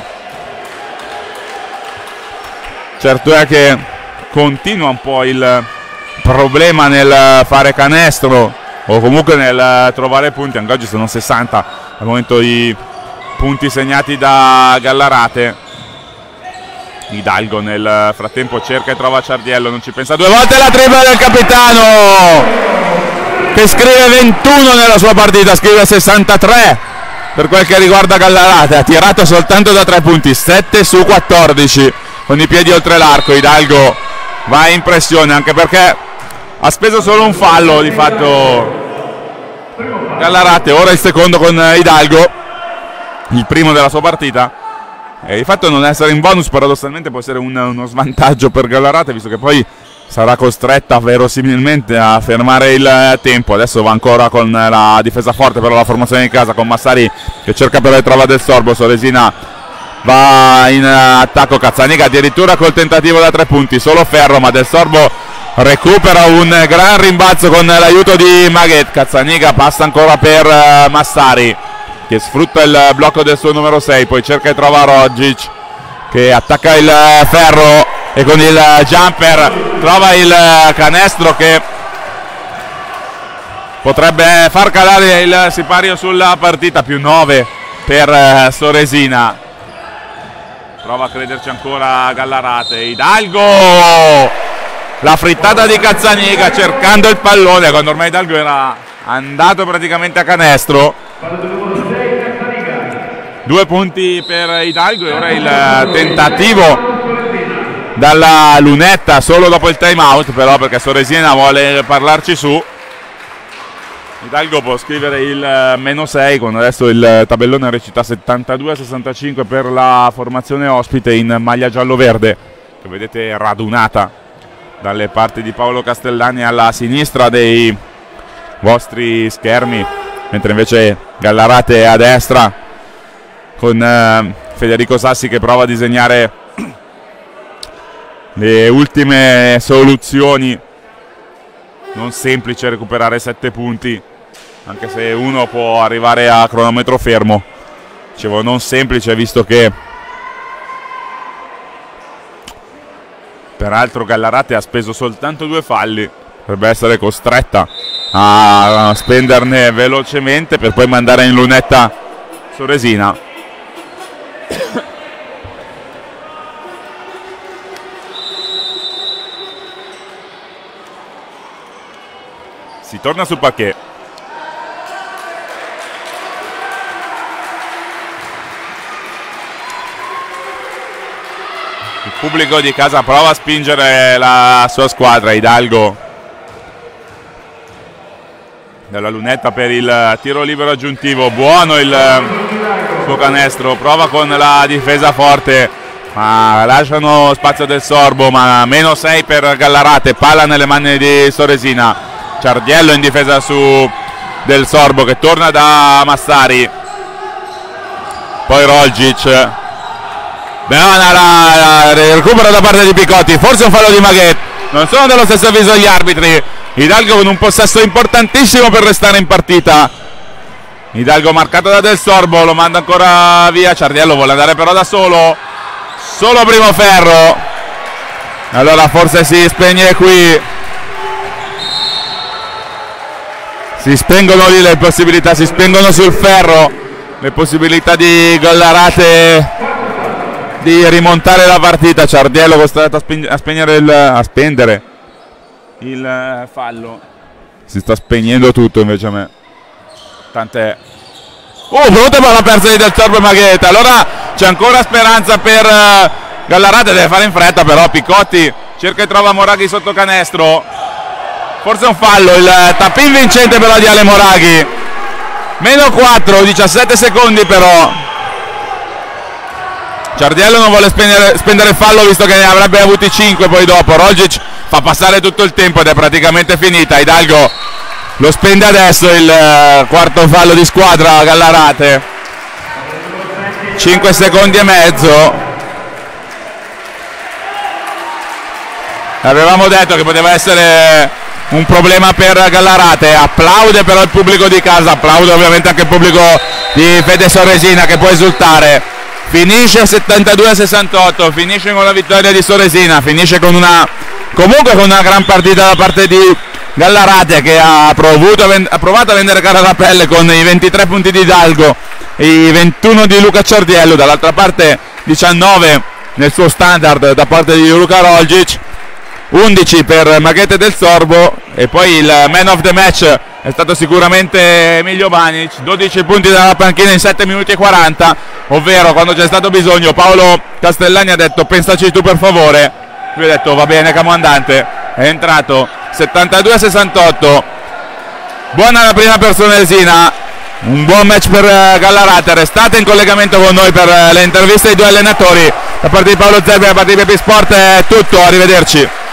Certo è che continua un po' il problema nel fare canestro o comunque nel trovare punti. Anche oggi sono sessanta al momento i punti segnati da Gallarate. Hidalgo nel frattempo cerca e trova Ciardiello, non ci pensa due volte, la tripla del capitano che scrive ventuno nella sua partita, scrive sessantatré per quel che riguarda Gallarate. Ha tirato soltanto da tre punti, sette su quattordici con i piedi oltre l'arco. Hidalgo va in pressione anche perché ha speso solo un fallo di fatto Gallarate. Ora il secondo con Hidalgo, il primo della sua partita. E di fatto non essere in bonus paradossalmente può essere un, uno svantaggio per Gallarate, visto che poi sarà costretta verosimilmente a fermare il tempo. Adesso va ancora con la difesa forte però la formazione di casa, con Massari che cerca però di trovare Del Sorbo. Soresina va in attacco, Cazzaniga addirittura col tentativo da tre punti, solo ferro, ma Del Sorbo recupera un gran rimbalzo con l'aiuto di Maghet. Cazzaniga passa ancora per Massari che sfrutta il blocco del suo numero sei, poi cerca e trova Rogic che attacca il ferro e con il jumper trova il canestro che potrebbe far calare il sipario sulla partita. Più nove per Soresina. Prova a crederci ancora Gallarate. Hidalgo, la frittata di Cazzaniga cercando il pallone quando ormai Hidalgo era andato praticamente a canestro. Due punti per Hidalgo e ora il tentativo dalla lunetta solo dopo il time out, però perché Soresina vuole parlarci su. Hidalgo può scrivere il meno sei quando adesso il tabellone recita settantadue a sessantacinque per la formazione ospite in maglia giallo-verde, che vedete radunata dalle parti di Paolo Castellani alla sinistra dei vostri schermi, mentre invece Gallarate a destra con eh, Federico Sassi che prova a disegnare le ultime soluzioni. Non semplice recuperare sette punti, anche se uno può arrivare a cronometro fermo. Dicevo non semplice, visto che peraltro Gallarate ha speso soltanto due falli, potrebbe essere costretta a spenderne velocemente per poi mandare in lunetta Soresina. Si torna sul parquet. Il pubblico di casa prova a spingere la sua squadra. Hidalgo dalla lunetta per il tiro libero aggiuntivo, buono il suo canestro, prova con la difesa forte ma lasciano spazio Del Sorbo, ma meno sei per Gallarate, palla nelle mani di Soresina. Ciardiello in difesa su Del Sorbo che torna da Massari, poi Rogic, buona la, la recupero da parte di Picotti, forse un fallo di Maghet, non sono dello stesso avviso gli arbitri. Hidalgo con un possesso importantissimo per restare in partita. Hidalgo marcato da Del Sorbo, lo manda ancora via. Ciardiello vuole andare però da solo, solo primo ferro, allora forse si spegne qui, si spengono lì le possibilità, si spengono sul ferro le possibilità di Gallarate di rimontare la partita. Ciardiello costretto a, speng a spegnere il, a spendere il fallo, si sta spegnendo tutto invece a me, tant'è. Oh, brutta palla persa di Del Sorbo e Maghet. Allora c'è ancora speranza per uh, Gallarate, deve fare in fretta però. Picotti cerca e trova Moraghi sotto canestro, forse un fallo, il tap-in vincente però di Ale Moraghi. Meno quattro, diciassette secondi però. Ciardiello non vuole spendere, spendere il fallo visto che ne avrebbe avuti cinque poi dopo. Rogic fa passare tutto il tempo ed è praticamente finita. Hidalgo lo spende adesso, il uh, quarto fallo di squadra Gallarate. cinque secondi e mezzo. avevamo detto che poteva essere un problema per Gallarate. Applaude però il pubblico di casa, applaude ovviamente anche il pubblico di Fede Soresina che può esultare. Finisce settantadue a sessantotto, finisce con la vittoria di Soresina, finisce con una comunque con una gran partita da parte di Gallarate, che ha, provuto, ha provato a vendere cara la pelle con i ventitré punti di Hidalgo e i ventuno di Luca Ciardiello, dall'altra parte diciannove nel suo standard da parte di Luka Rolgic, undici per Maghete del Sorbo, e poi il man of the match è stato sicuramente Emilio Banic, dodici punti dalla panchina in sette minuti e quaranta, ovvero quando c'è stato bisogno Paolo Castellani ha detto pensaci tu per favore, lui ha detto va bene comandante, è entrato. Settantadue a sessantotto, buona la prima per Soresina, un buon match per Gallarate. Restate in collegamento con noi per le interviste ai due allenatori. Da parte di Paolo Zerbi e da parte di Pepi Sport è tutto, arrivederci.